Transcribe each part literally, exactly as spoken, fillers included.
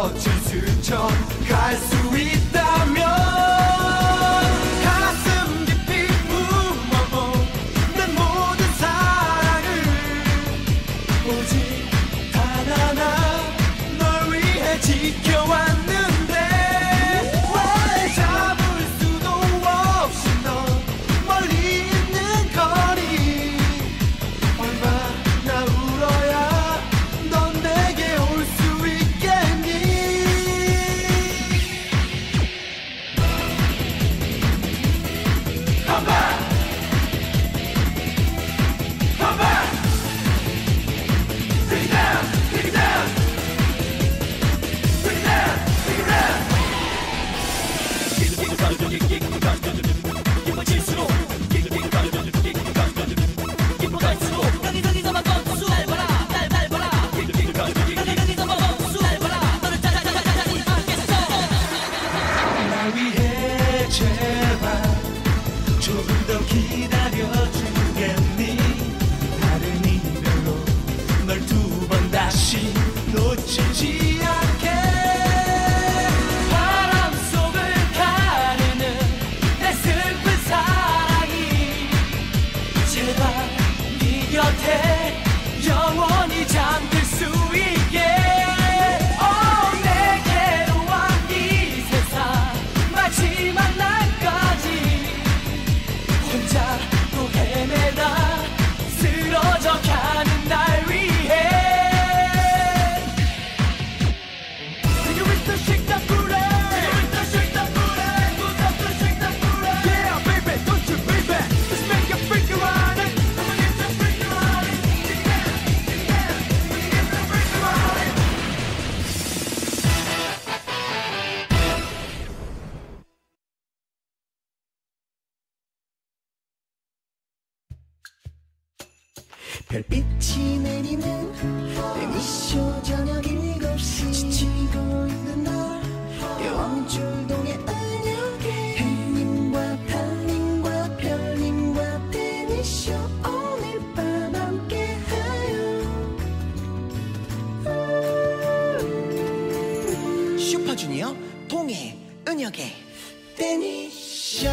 꽃을 스쳐갈 수 있다면 가슴 깊이 품어본 내 모든 사랑을 오직 단 하나 널 위해 지켜왔는데 왜 잡을 수도 없이 너 멀리 있는 거리 얼마나 울어야 넌 내게 올 수 있겠니. Come back, come back, take it down, take it down, take it down, take it down. 깊어질수록 깊어갈수록 여기저기서 막 건수 날 봐라 날 밟아라 여기저기서 막 건수 날 봐라 너를 찾아찾아찾아니 않겠어. 날 위해 제발 조금 더 기다려주겠니. 다른 이별로 널 두 번 다시 놓치지 않게. 바람 속을 가르는 내 슬픈 사랑이 제발 네 곁에 영원히 잠들 수 있게. 어, 내게로 와 이 세상 마지막 날까지 혼자 또 헤매다 쓰러져 가는 날 위해. Take it with the shake that booty. Take it with the shake that booty. Put up the shake that booty. Yeah, baby, don't you, baby. Let's make a freak around it. I'ma get the freak around it. Yeah, yeah, I'ma get the freak around it. 별빛이 내리는 내 미쇼 저녁 일곱 시 지치고 있는 날 영줄동의 은혁의 햇님과 달님과 별님과 데니쇼 오늘 밤 함께해요. 슈퍼주니어 동해 은혁의 데니쇼.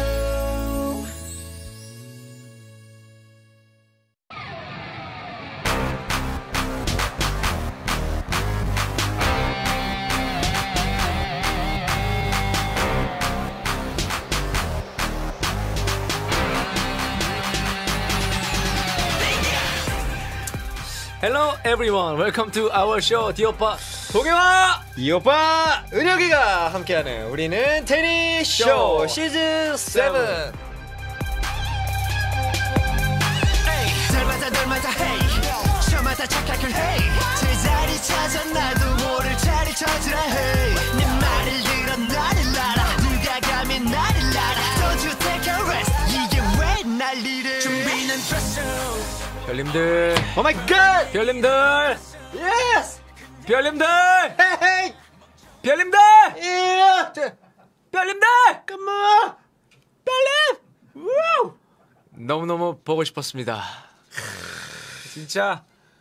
Hello everyone, welcome to our show. 디오빠 동해와 이 오빠 은혁이가 함께하는 우리는 테니쇼 쇼. 시즌 세븐. 닮아다 닮아다 헤이 저마다 착각을 헤이 제자리 찾아 나도 모를 자리 찾으라 헤이 내 말을 들어 나를 알아 누가 감히 나를 알아 Don't you take a rest 이게 왜 난리를 준비는 됐어. 별님들, 오 마이 갓. 별님들, 예스. 별님들, 헤이. 별님들, 예. 별님들, 컴온. 별님. 우! 너무너무 보고 싶었습니다. 진짜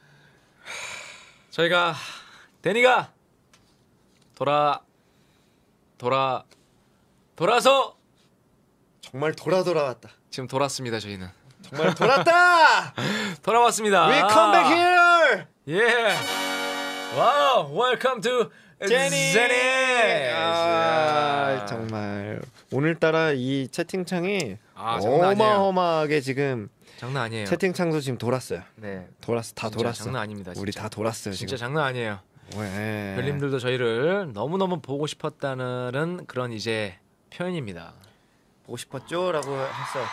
저희가 데니가 돌아 돌아 돌아서 정말 돌아 돌아왔다. 지금 돌았습니다. 저희는 정말 돌았다. 돌아왔습니다. We come back here. 예. 와우. Welcome to 제니. 제니. 아, 정말 오늘따라 이 채팅창이 아, 장난 아니에요. 어마어마하게 지금 장난 아니에요. 채팅창도 지금 돌았어요. 네. 돌았어, 다 진짜 돌았어. 장난 아닙니다. 진짜. 우리 다 돌았어요. 진짜 지금. 장난 아니에요. 왜? 별님들도 저희를 너무너무 보고 싶었다는 그런 이제 표현입니다. 보고 싶었죠라고 했어요.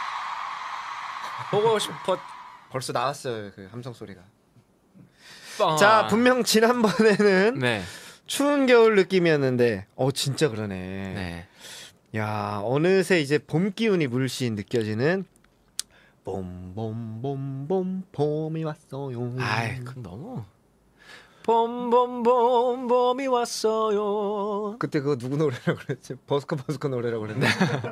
보고 싶었. 벌써 나왔어요 그 함성 소리가. 아. 자, 분명 지난번에는 네. 추운 겨울 느낌이었는데, 어 진짜 그러네. 네. 야, 어느새 이제 봄 기운이 물씬 느껴지는 봄봄봄봄 봄이 왔어요. 아이, 그건 너무. 봄봄봄 봄이 왔어요. 그때 그거 누구 노래라고 그랬지? 버스커 버스커 노래라고 그랬나?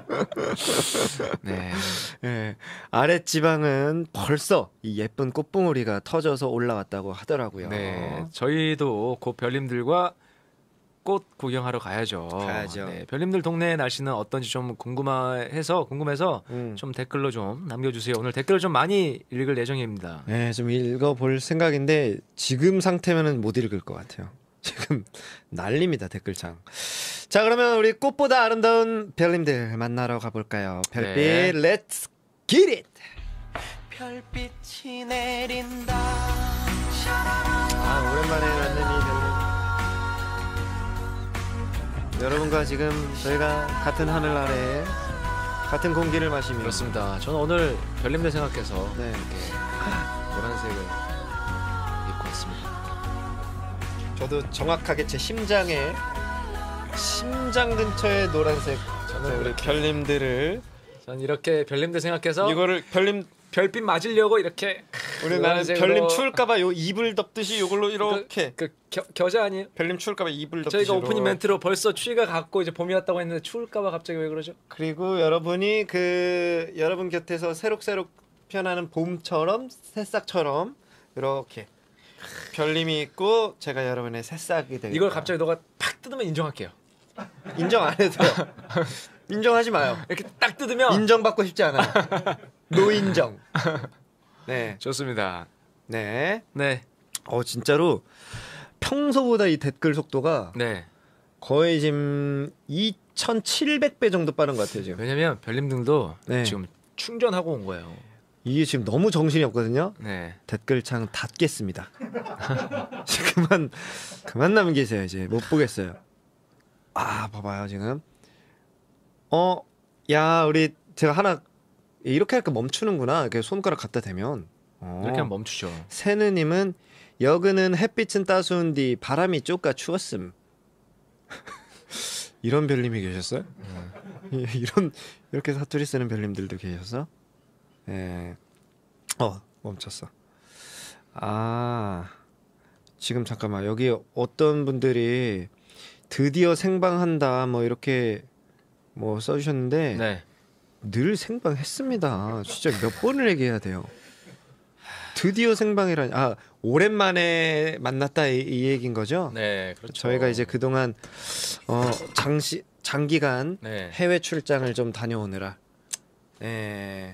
네. 네. 아랫지방은 벌써 이 예쁜 꽃봉오리가 터져서 올라왔다고 하더라고요. 네. 저희도 곧 별님들과 꽃 구경하러 가야죠. 가야죠. 네, 별님들 동네 날씨는 어떤지 좀 궁금해서 궁금해서 음. 좀 댓글로 좀 남겨주세요. 오늘 댓글을 좀 많이 읽을 예정입니다. 네, 좀 읽어볼 생각인데 지금 상태면은 못 읽을 것 같아요. 지금 난립니다 댓글창. 자, 그러면 우리 꽃보다 아름다운 별님들 만나러 가볼까요? 별빛 네. Let's get it. 별빛이 내린다. 아, 오랜만에 만난 이 별님. 여러분과 지금 저희가 같은 하늘 아래 같은 공기를 마시며 그렇습니다. 저는 오늘 별님들 생각해서 네. 이렇게 노란색을 입고 왔습니다. 저도 정확하게 제 심장에 심장 근처에 노란색 저는 우리 별님들을 저는 이렇게 별님들 생각해서 이거를 별님 별빛 맞으려고 이렇게 우리 나는 노란색으로- 별님 추울까봐 요 이불 덮듯이 요걸로 이렇게 그, 그 겨, 겨자 아니에요? 별님 추울까봐 이불 덮듯이 저희가 오프닝 이렇게. 멘트로 벌써 추위가 갔고 이제 봄이 왔다고 했는데 추울까봐 갑자기 왜 그러죠? 그리고 여러분이 그 여러분 곁에서 새록새록 피어나는 봄처럼 새싹처럼 이렇게 별님이 있고 제가 여러분의 새싹이 되겠다. 이걸 갑자기 너가 팍 뜯으면 인정할게요. 인정 안 해도 돼요. 인정하지 마요. 이렇게 딱 뜯으면 인정받고 싶지 않아요. 노인정. 네, 좋습니다. 네. 네, 어 진짜로 평소보다 이 댓글 속도가 네. 거의 지금 이천칠백 배 정도 빠른 것 같아요 지금. 왜냐면 별님들도 네. 지금 충전하고 온 거예요. 이게 지금 너무 정신이 없거든요. 네. 댓글창 닫겠습니다. 그만 그만 남기세요. 이제 못 보겠어요. 아 봐봐요 지금. 어, 야 우리 제가 하나 이렇게 할까 멈추는구나. 이렇게 손가락 갖다 대면. 어. 이렇게 하면 멈추죠. 세느님은 여그는 햇빛은 따스운디 바람이 쪼까 추웠음. 이런 별님이 계셨어요? 이- 이런 이렇게 사투리 쓰는 별님들도 계셨어? 예. 어 멈췄어. 아 지금 잠깐만 여기 어떤 분들이 드디어 생방한다 뭐 이렇게 뭐 써주셨는데 네. 늘 생방했습니다. 진짜 몇 번을 얘기해야 돼요. 드디어 생방이라니. 아 오랜만에 만났다 이, 이 얘기인 거죠? 네, 그렇죠. 저희가 이제 그동안 어 장시 장기간 네. 해외 출장을 좀 다녀오느라 네.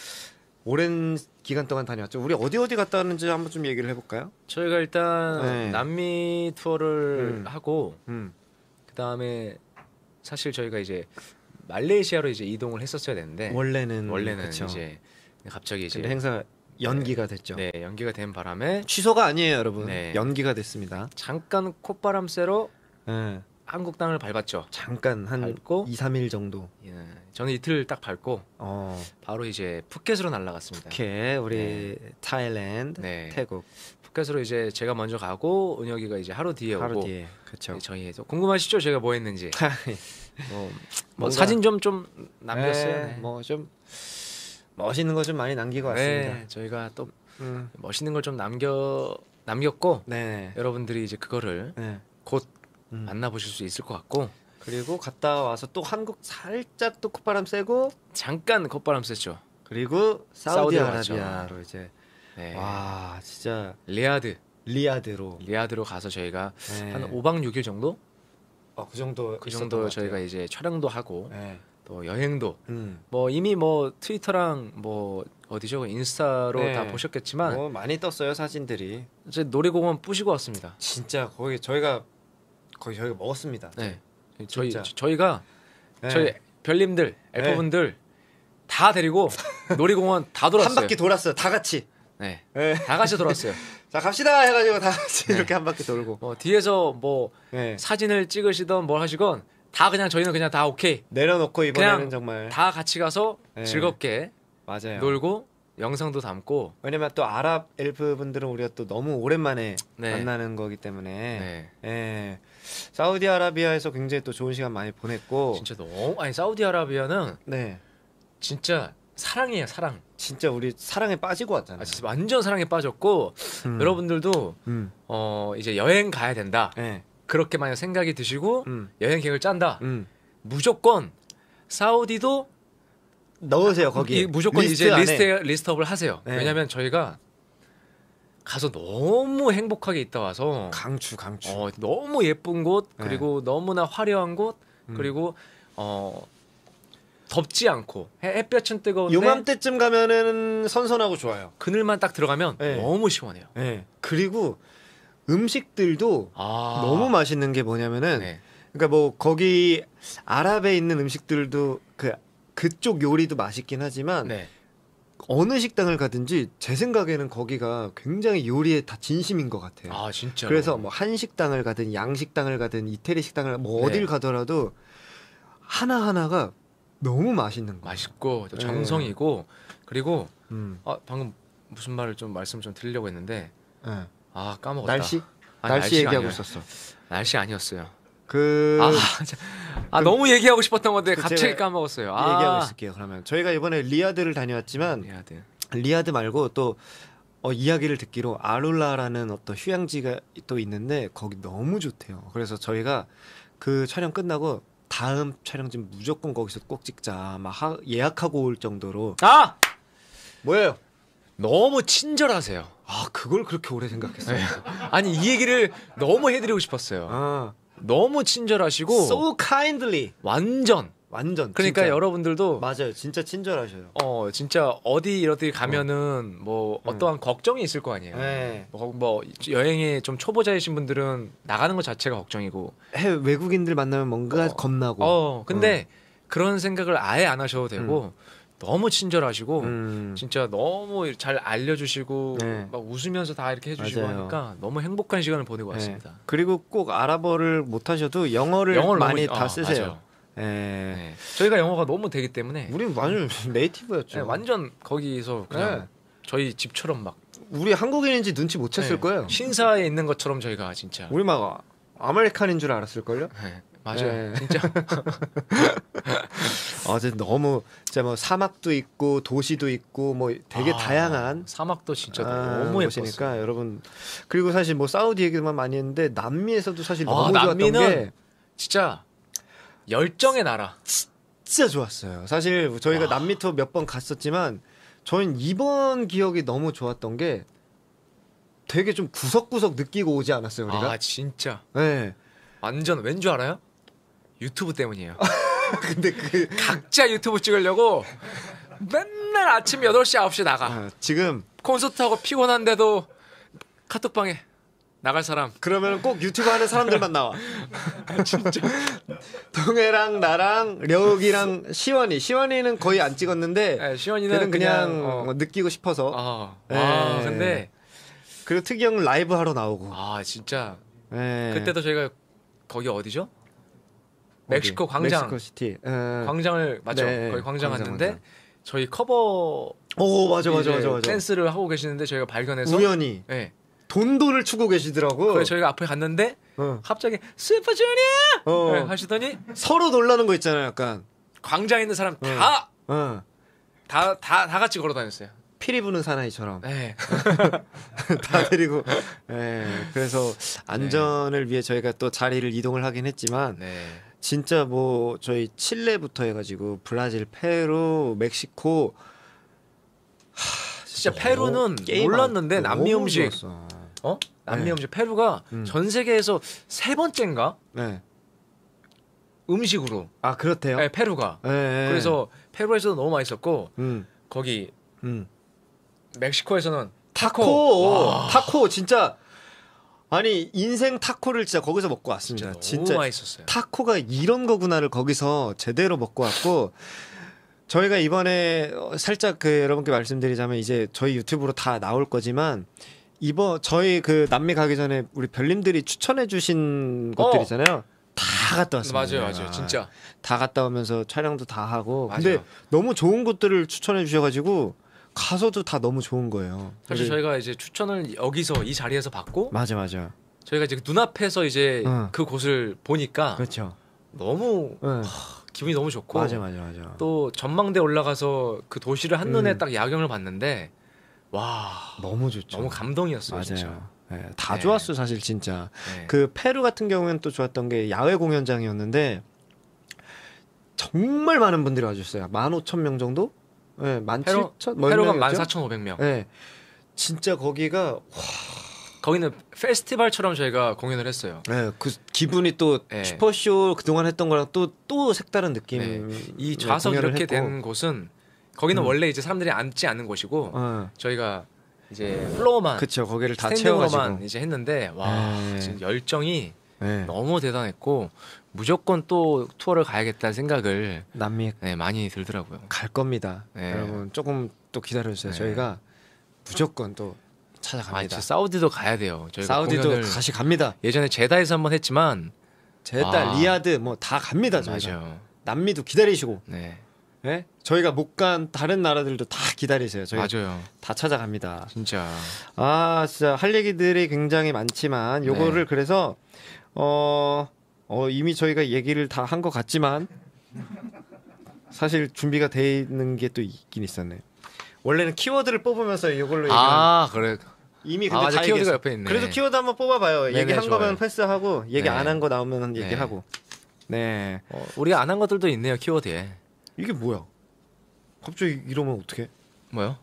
오랜 기간 동안 다녀왔죠. 우리 어디 어디 갔다 왔는지 한번 좀 얘기를 해볼까요? 저희가 일단 네. 남미 투어를 음. 하고 음. 그 다음에 사실 저희가 이제 말레이시아로 이제 이동을 했었어야 되는데 원래는 원래는 그쵸. 이제 갑자기 이제 근데 행사 연기가 됐죠. 네 연기가 된 바람에 취소가 아니에요, 여러분. 네. 연기가 됐습니다. 잠깐 콧바람 쐬러 네. 한국 땅을 밟았죠. 잠깐 한 밟고? 이, 삼 일 정도. 예, 저는 이틀 딱 밟고 어. 바로 이제 푸켓으로 날아갔습니다. 이렇게 우리 네. 타일랜드, 네. 태국 푸켓으로 이제 제가 먼저 가고 은혁이가 이제 하루 뒤에 하루 오고 뒤에. 그렇죠. 저희 궁금하시죠? 제가 뭐 했는지 뭐, 뭐 뭔가- 사진 좀 좀 남겼어요. 네. 뭐좀 멋있는 거 좀 많이 남기고 왔습니다. 네, 저희가 또 음. 멋있는 걸 좀 남겨 남겼고 네. 여러분들이 이제 그거를 네. 곧 음. 만나보실 수 있을 것 같고 그리고 갔다 와서 또 한국 살짝 또 콧바람 쐬고 잠깐 콧바람 쐈죠. 그리고 사우디로 사우디아라비아로 이제 네. 와 진짜 리아드 리야드로 리아드로 가서 저희가 네. 한 오 박 육 일 정도 어, 그 정도 그 있었던 정도 것 저희가 같아요. 이제 촬영도 하고 네. 또 여행도 음. 뭐 이미 뭐 트위터랑 뭐 어디죠 인스타로 네. 다 보셨겠지만 뭐 많이 떴어요 사진들이. 이제 놀이공원 부시고 왔습니다. 진짜 거기 저희가 거기 저희가 먹었습니다. 네, 저희 진짜. 저희가 네. 저희 별님들 엘퍼분들 다 데리고 놀이공원 다 돌았어요. 한 바퀴 돌았어요. 다 같이. 네, 네. 다 같이 돌았어요. 자 갑시다 해가지고 다 같이 네. 이렇게 한 바퀴 돌고. 뭐 뒤에서 뭐 네. 사진을 찍으시던 뭘 하시건 다 그냥 저희는 그냥 다 오케이 내려놓고 이번에는 그냥 정말 다 같이 가서 네. 즐겁게 맞아요. 놀고 영상도 담고 왜냐면 또 아랍 엘프 분들은 우리가 또 너무 오랜만에 네. 만나는 거기 때문에 네. 예. 사우디아라비아에서 굉장히 또 좋은 시간 많이 보냈고 진짜 너무 아니 사우디아라비아는 네 진짜 사랑이에요 사랑. 진짜 우리 사랑에 빠지고 왔잖아요. 아, 진짜 완전 사랑에 빠졌고 음. 여러분들도 음. 어 이제 여행 가야 된다 네. 그렇게 만약 생각이 드시고 음. 여행 계획을 짠다 음. 무조건 사우디도 넣으세요 거기. 이, 무조건 리스트 이제 안에. 리스트 리스트업을 하세요. 네. 왜냐하면 저희가 가서 너무 행복하게 있다 와서 강추 강추. 어, 너무 예쁜 곳 네. 그리고 너무나 화려한 곳 음. 그리고 어 덥지 않고 해, 햇볕은 뜨거운데 요맘때쯤 가면은 선선하고 좋아요. 그늘만 딱 들어가면 네. 너무 시원해요. 네. 그리고 음식들도 아 너무 맛있는 게 뭐냐면은 네. 그러니까 뭐 거기 아랍에 있는 음식들도 그 그쪽 요리도 맛있긴 하지만 네. 어느 식당을 가든지 제 생각에는 거기가 굉장히 요리에 다 진심인 것 같아요. 아 진짜. 그래서 뭐 한식당을 가든 양식당을 가든 이태리 식당을 뭐 네. 어딜 가더라도 하나 하나가 너무 맛있는 거예요. 맛있고 또 네. 정성이고 그리고 음. 아 방금 무슨 말을 좀 말씀 좀 드리려고 했는데 네. 아 까먹었다. 날씨? 아니, 날씨 날씨가 얘기하고 아니라- 있었어. 날씨 아니었어요. 그 아, 자- 아 너무 얘기하고 싶었던 건데 그 갑자기 제가 까먹었어요. 아, 얘기하고 있을게요. 그러면 저희가 이번에 리야드를 다녀왔지만 해야 돼. 리야드 말고 또 어, 이야기를 듣기로 아룰라라는 어떤 휴양지가 또 있는데 거기 너무 좋대요. 그래서 저희가 그 촬영 끝나고 다음 촬영지 무조건 거기서 꼭 찍자 막 하- 예약하고 올 정도로. 아 뭐예요? 너무 친절하세요. 아 그걸 그렇게 오래 생각했어요. 아니 이 얘기를 너무 해드리고 싶었어요. 아, 너무 친절하시고 so kindly. 완전. 완전. 그러니까 진짜. 여러분들도 맞아요. 진짜 친절하셔요. 어 진짜 어디 이렇게 가면은 뭐 어떠한 걱정이 있을 거 아니에요. 네. 뭐, 뭐 여행에 좀 초보자이신 분들은 나가는 것 자체가 걱정이고. 해외 외국인들 만나면 뭔가 어. 겁나고. 어 근데 그런 생각을 아예 안 하셔도 되고 너무 친절하시고 음. 진짜 너무 잘 알려주시고 네. 막 웃으면서 다 이렇게 해주시고 맞아요. 하니까 너무 행복한 시간을 보내고 네. 왔습니다. 그리고 꼭 아랍어를 못 하셔도 영어를 영어를 많이 너무- 다 어, 쓰세요. 맞아요. 예. 네. 저희가 영어가 너무 되기 때문에 우리 완전 네이티브였죠. 네, 완전 거기서 그냥 네. 저희 집처럼 막 우리 한국인인지 눈치 못 챘을 네, 거예요. 신사에 있는 것처럼 저희가 진짜 우리 막 아메리칸인 줄 알았을 걸요. 네, 맞아요. 네. 진짜 어제 너무 진짜 뭐 사막도 있고 도시도 있고 뭐 되게 아, 다양한 사막도 진짜 아, 너무 곳이니까 예뻤어요. 여러분. 그리고 사실 뭐 사우디 얘기만 많이 했는데 남미에서도 사실 아, 너무 좋았던 남미는 게 진짜 열정의 나라. 진짜 좋았어요. 사실 저희가 와. 남미 투어 몇 번 갔었지만 저희는 이번 기억이 너무 좋았던 게 되게 좀 구석구석 느끼고 오지 않았어요 우리가? 아 진짜 네. 완전 왠 줄 알아요? 유튜브 때문이에요. 근데 그 각자 유튜브 찍으려고 맨날 아침 여덟 시 아홉 시 나가. 아, 지금 콘서트하고 피곤한데도 카톡방에 나갈 사람. 그러면 꼭 유튜브 하는 사람들만 나와. 진짜. 동해랑 나랑 려욱이랑 시원이. 시원이는 거의 안 찍었는데 네, 시원이는 걔는 그냥, 그냥, 어. 어, 느끼고 싶어서. 아, 네. 아 근데 그리고 특이 형 라이브 하러 나오고. 아 진짜 네. 그때도 저희가 거기 어디죠? 어디? 멕시코 광장. 멕시코 시티. 예. 광장을 맞죠? 네, 거기 광장 광장, 갔는데 광장. 저희 커버 오 맞아 맞아 이제 맞아 맞아. 댄스를 하고 계시는데 저희가 발견해서 우연히 네. 돈돈을 추고 계시더라고. 그래서 저희가 앞에 갔는데 어. 갑자기 슈퍼주니어 어. 네, 하시더니 서로 놀라는 거 있잖아요, 약간. 광장에 있는 사람 다 어. 다, 다, 다 같이 걸어 다녔어요. 피리 부는 사나이처럼 네. 다 데리고. 예. 그래서 안전을 위해 저희가 또 자리를 이동을 하긴 했지만 네. 진짜 뭐 저희 칠레부터 해가지고 브라질, 페루, 멕시코. 진짜 페루는 게임 몰랐는데 안- 남미 너무 음식 좋았어. 어? 남미 네. 음식 페루가 음. 전 세계에서 세 번째인가 네. 음식으로. 아 그렇대요. 네, 페루가. 예, 예. 그래서 페루에서도 너무 맛있었고 음, 거기 음. 멕시코에서는 타코, 와. 타코 진짜 아니 인생 타코를 진짜 거기서 먹고 진짜 왔습니다. 너무 진짜 맛있었어요. 타코가 이런 거구나를 거기서 제대로 먹고 왔고 저희가 이번에 어, 살짝 그 여러분께 말씀드리자면 이제 저희 유튜브로 다 나올 거지만 이번 저희 그 남미 가기 전에 우리 별님들이 추천해 주신 어. 곳들이잖아요. 다 갔다 왔습니다. 맞아요, 저희가. 맞아요, 진짜. 다 갔다 오면서 촬영도 다 하고 맞아요. 근데 너무 좋은 곳들을 추천해 주셔가지고 가서도 다 너무 좋은 거예요. 사실 우리- 저희가 이제 추천을 여기서 이 자리에서 받고 맞아 맞아. 저희가 이제 눈앞에서 이제 어. 그 곳을 보니까 그렇죠. 너무 응. 기분이 너무 좋고 맞아 맞아 맞아. 또 전망대 올라가서 그 도시를 한눈에 음. 딱 야경을 봤는데 와 너무 좋죠. 너무 감동이었어요. 진짜. 맞아요. 네, 다 네. 좋았어 사실 진짜. 네. 그 페루 같은 경우에는 또 좋았던 게 야외 공연장이었는데 정말 많은 분들이 와주셨어요. 만 오천 명 정도? 네, 만 페루 칠천? 뭐 페루가 명이었죠? 만 사천오백 명. 네. 진짜 거기가 거기는 페스티벌처럼 저희가 공연을 했어요. 네, 그 기분이 또 네. 슈퍼쇼 그동안 했던 거랑 또 또 색다른 느낌. 네. 이 좌석 이렇게 했고. 된 곳은 거기는 음. 원래 이제 사람들이 앉지 않는 곳이고 어, 저희가 이제 플로어만 그쵸 거기를 다 스탠딩으로만 채워가지고. 이제 했는데 와 네. 지금 열정이 네. 너무 대단했고 무조건 또 투어를 가야겠다는 생각을 남미 네, 많이 들더라고요. 갈 겁니다. 네. 여러분 조금 또 기다려주세요. 네. 저희가 무조건 또 아, 찾아갑니다. 진짜 사우디도 가야 돼요. 저희가 사우디도 공연을 다시 갑니다. 예전에 제다에서 한번 했지만 제다, 아. 리야드 뭐 다 갑니다. 저희가. 맞아요. 남미도 기다리시고, 네, 네? 저희가 못 간 다른 나라들도 다 기다리세요. 저희 맞아요. 다 찾아갑니다. 진짜 아, 진짜 할 얘기들이 굉장히 많지만 요거를 네. 그래서 어, 어 이미 저희가 얘기를 다 한 것 같지만 사실 준비가 돼 있는 게 또 있긴 있었네요. 원래는 키워드를 뽑으면서 이걸로 얘기를 아 그래. 이미 아, 근데 맞아. 다 키워드가 얘기했어. 옆에 있네. 그래도 키워드 한번 뽑아봐요. 네네, 얘기한 좋아요. 거면 패스하고 얘기 네. 안 한 거 나오면 네. 얘기하고. 네. 어, 우리가 안 한 것들도 있네요 키워드에. 이게 뭐야? 갑자기 이러면 어떡해? 뭐요?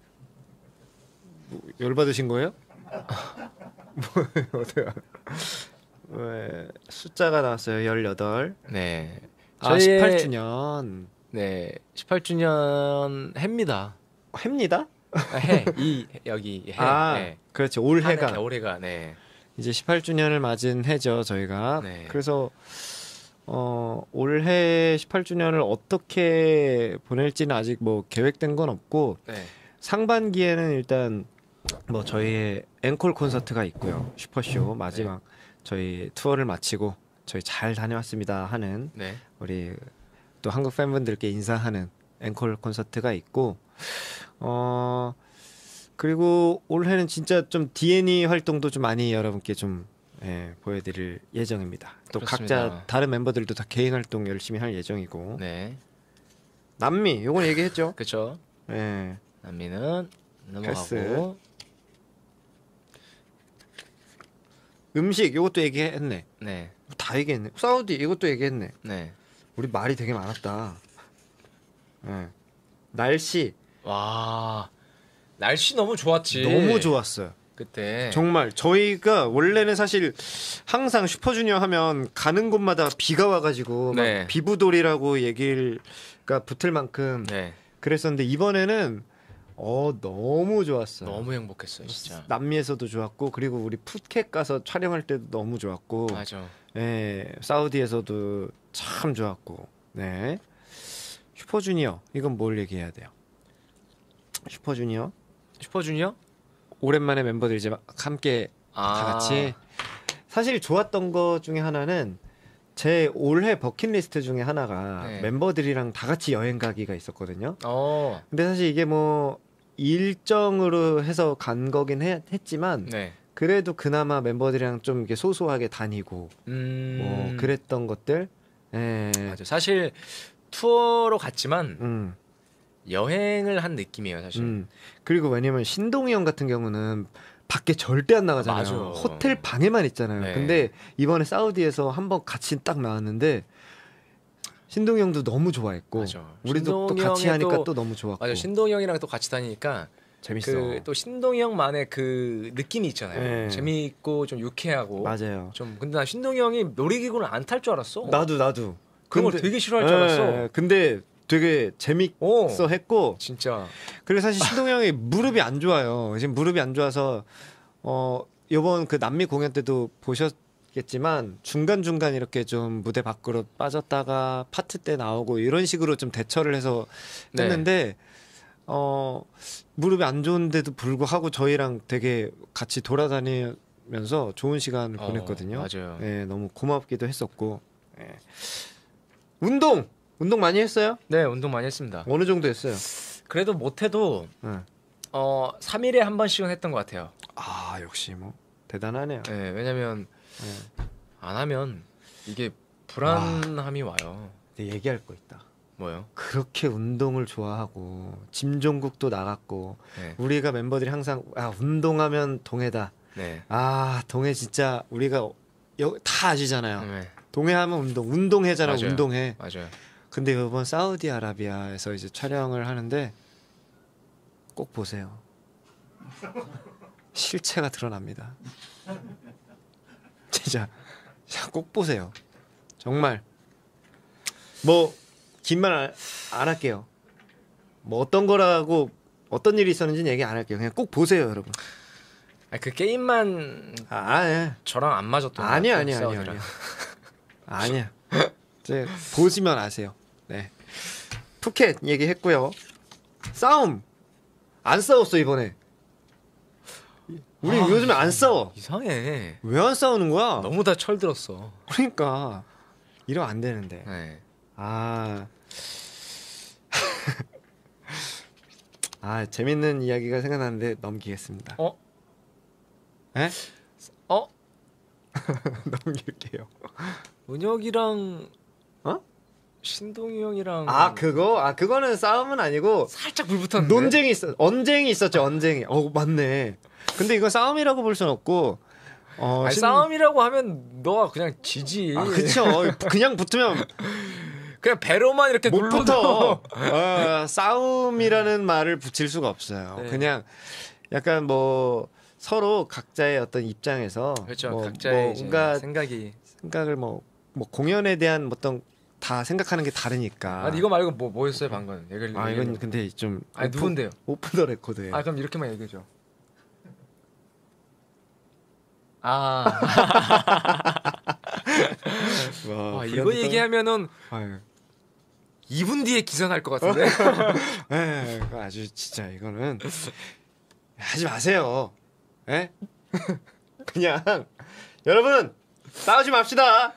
뭐, 열받으신 거예요? 뭐예요? 어때요? 왜 숫자가 나왔어요. 열여덟. 네. 아, 저희의- 십팔 주년. 네, 십팔 주년 해입니다. 해입니다? 아, 해, 이 여기 해. 아, 네. 그렇죠. 올해가 한 해, 올해가 네. 이제 십팔 주년을 맞은 해죠, 저희가. 네. 그래서 어, 올해 십팔 주년을 어떻게 보낼지는 아직 뭐 계획된 건 없고 네. 상반기에는 일단 뭐 저희의 앵콜 콘서트가 있고요. 슈퍼쇼 마지막 저희 투어를 마치고 저희 잘 다녀왔습니다 하는 네. 우리 또 한국 팬분들께 인사하는 앵콜 콘서트가 있고 어 그리고 올해는 진짜 좀 디애니 활동도 좀 많이 여러분께 좀 예, 보여드릴 예정입니다. 또 그렇습니다. 각자 다른 멤버들도 다 개인 활동 열심히 할 예정이고 네. 남미 요건 얘기했죠. 그렇죠. 예. 남미는 패스. 넘어가고 음식 요것도 얘기했네. 네. 다 얘기했네. 사우디 이것도 얘기했네. 네. 우리 말이 되게 많았다. 예. 날씨 와. 날씨 너무 좋았지. 너무 좋았어요. 그때. 정말 저희가 원래는 사실 항상 슈퍼주니어 하면 가는 곳마다 비가 와가지고 막 네. 비부돌이라고 얘기가 붙을 만큼 네. 그랬었는데 이번에는 어 너무 좋았어요. 너무 행복했어요, 진짜. 남미에서도 좋았고 그리고 우리 푸켓 가서 촬영할 때도 너무 좋았고 맞아. 예, 사우디에서도 참 좋았고 네 슈퍼주니어 이건 뭘 얘기해야 돼요? 슈퍼주니어 슈퍼주니어? 오랜만에 멤버들 이제 막 함께 아. 다 같이 사실 좋았던 거 중에 하나는 제 올해 버킷리스트 중에 하나가 네. 멤버들이랑 다 같이 여행 가기가 있었거든요. 어. 근데 사실 이게 뭐 일정으로 해서 간 거긴 해- 했지만 네. 그래도 그나마 멤버들이랑 좀 이렇게 소소하게 다니고 음. 뭐 그랬던 것들. 예. 맞아. 사실 투어로 갔지만 음. 여행을 한 느낌이에요, 사실. 음. 그리고 왜냐면 신동이 형 같은 경우는 밖에 절대 안 나가잖아요. 맞아. 호텔 방에만 있잖아요. 네. 근데 이번에 사우디에서 한번 같이 딱 나왔는데 신동이 형도 너무 좋아했고 맞아. 우리도 또 신동이 같이 형의 하니까 또- 또 너무 좋았고 맞아. 신동이 형이랑 또 같이 다니니까 재밌어. 그 또 신동이 형만의 그 느낌이 있잖아요. 네. 재미있고 좀 유쾌하고. 맞아요. 좀 근데 난 신동이 형이 놀이기구는 안 탈 줄 알았어. 나도 나도 그런 걸 되게 싫어할 줄 알았어. 예, 근데 되게 재밌어 어. 했고 진짜. 그리고 사실 신동이 형이 무릎이 안 좋아요. 지금 무릎이 안 좋아서 어 이번 그 남미 공연 때도 보셨겠지만 중간 중간 이렇게 좀 무대 밖으로 빠졌다가 파트 때 나오고 이런 식으로 좀 대처를 해서 네. 했는데 어 무릎이 안 좋은데도 불구하고 저희랑 되게 같이 돌아다니면서 좋은 시간을 어, 보냈거든요. 맞아요. 예, 너무 고맙기도 했었고 예. 운동 운동 많이 했어요? 네, 운동 많이 했습니다. 어느 정도 했어요? 그래도 못해도 예. 어 삼 일에 한 번씩은 했던 것 같아요. 아 역시 뭐 대단하네요. 네, 왜냐면 예. 안 하면 이게 불안함이 와요. 근데 얘기할 거 있다. 뭐요? 그렇게 운동을 좋아하고 짐종국도 나갔고 네. 우리가 멤버들이 항상 아 운동하면 동해다. 네. 아 동해 진짜 우리가 여, 다 아시잖아요. 네. 동해하면 운동, 운동해잖아 맞아요. 운동해. 맞아요. 근데 이번 사우디아라비아에서 이제 촬영을 하는데 꼭 보세요. 실체가 드러납니다. 진짜, 자, 꼭 보세요. 정말 뭐 긴 말 안 할게요. 뭐 어떤 거라고 어떤 일이 있었는지는 얘기 안 할게요. 그냥 꼭 보세요, 여러분. 아니, 그 게임만 아, 예. 저랑 안 맞았던 것 아니야, 같아요, 아니야, 아니야, 싸우느라. 아니야. 아니야. 이제 보시면 아세요. 네. 푸켓 얘기했고요. 싸움 안 싸웠어 이번에. 우리 아, 요즘에 안 싸워. 이상해. 왜 안 싸우는 거야? 너무 다 철들었어. 그러니까 이러면 안 되는데. 네. 아, 아 재밌는 이야기가 생각나는데 넘기겠습니다. 어? 에? 어? 넘길게요. 은혁이랑 어? 신동이 형이랑 아 그거? 아 그거는 싸움은 아니고 살짝 불 붙었는데. 논쟁이 있어. 언쟁이 있었죠. 언쟁이. 어 맞네. 근데 이거 싸움이라고 볼 순 없고. 어, 아니, 신- 싸움이라고 하면 너가 그냥 지지. 아 그쵸. 그냥 붙으면 그냥 배로만 이렇게 못 눌러도. 붙어. 어, 싸움이라는 말을 붙일 수가 없어요. 네. 그냥 약간 뭐 서로 각자의 어떤 입장에서 그렇죠. 뭐, 각자의 이제 뭔가 생각이. 생각을 뭐, 뭐 공연에 대한 어떤 다 생각하는 게 다르니까. 아, 이거 말고 뭐 뭐였어요 방금? 얘기를. 아, 얘기를. 이건 근데 좀 아니, 오프- 누군데요? 오프 더 레코드예요. 아 그럼 이렇게만 얘기해줘. 아, 와, 와, 이거 그래도- 얘기하면은 아유. 이 분 뒤에 기사 날 것 같은데. 에, 그거 아주 진짜 이거는 하지 마세요. 에? 그냥 여러분 싸우지 맙시다.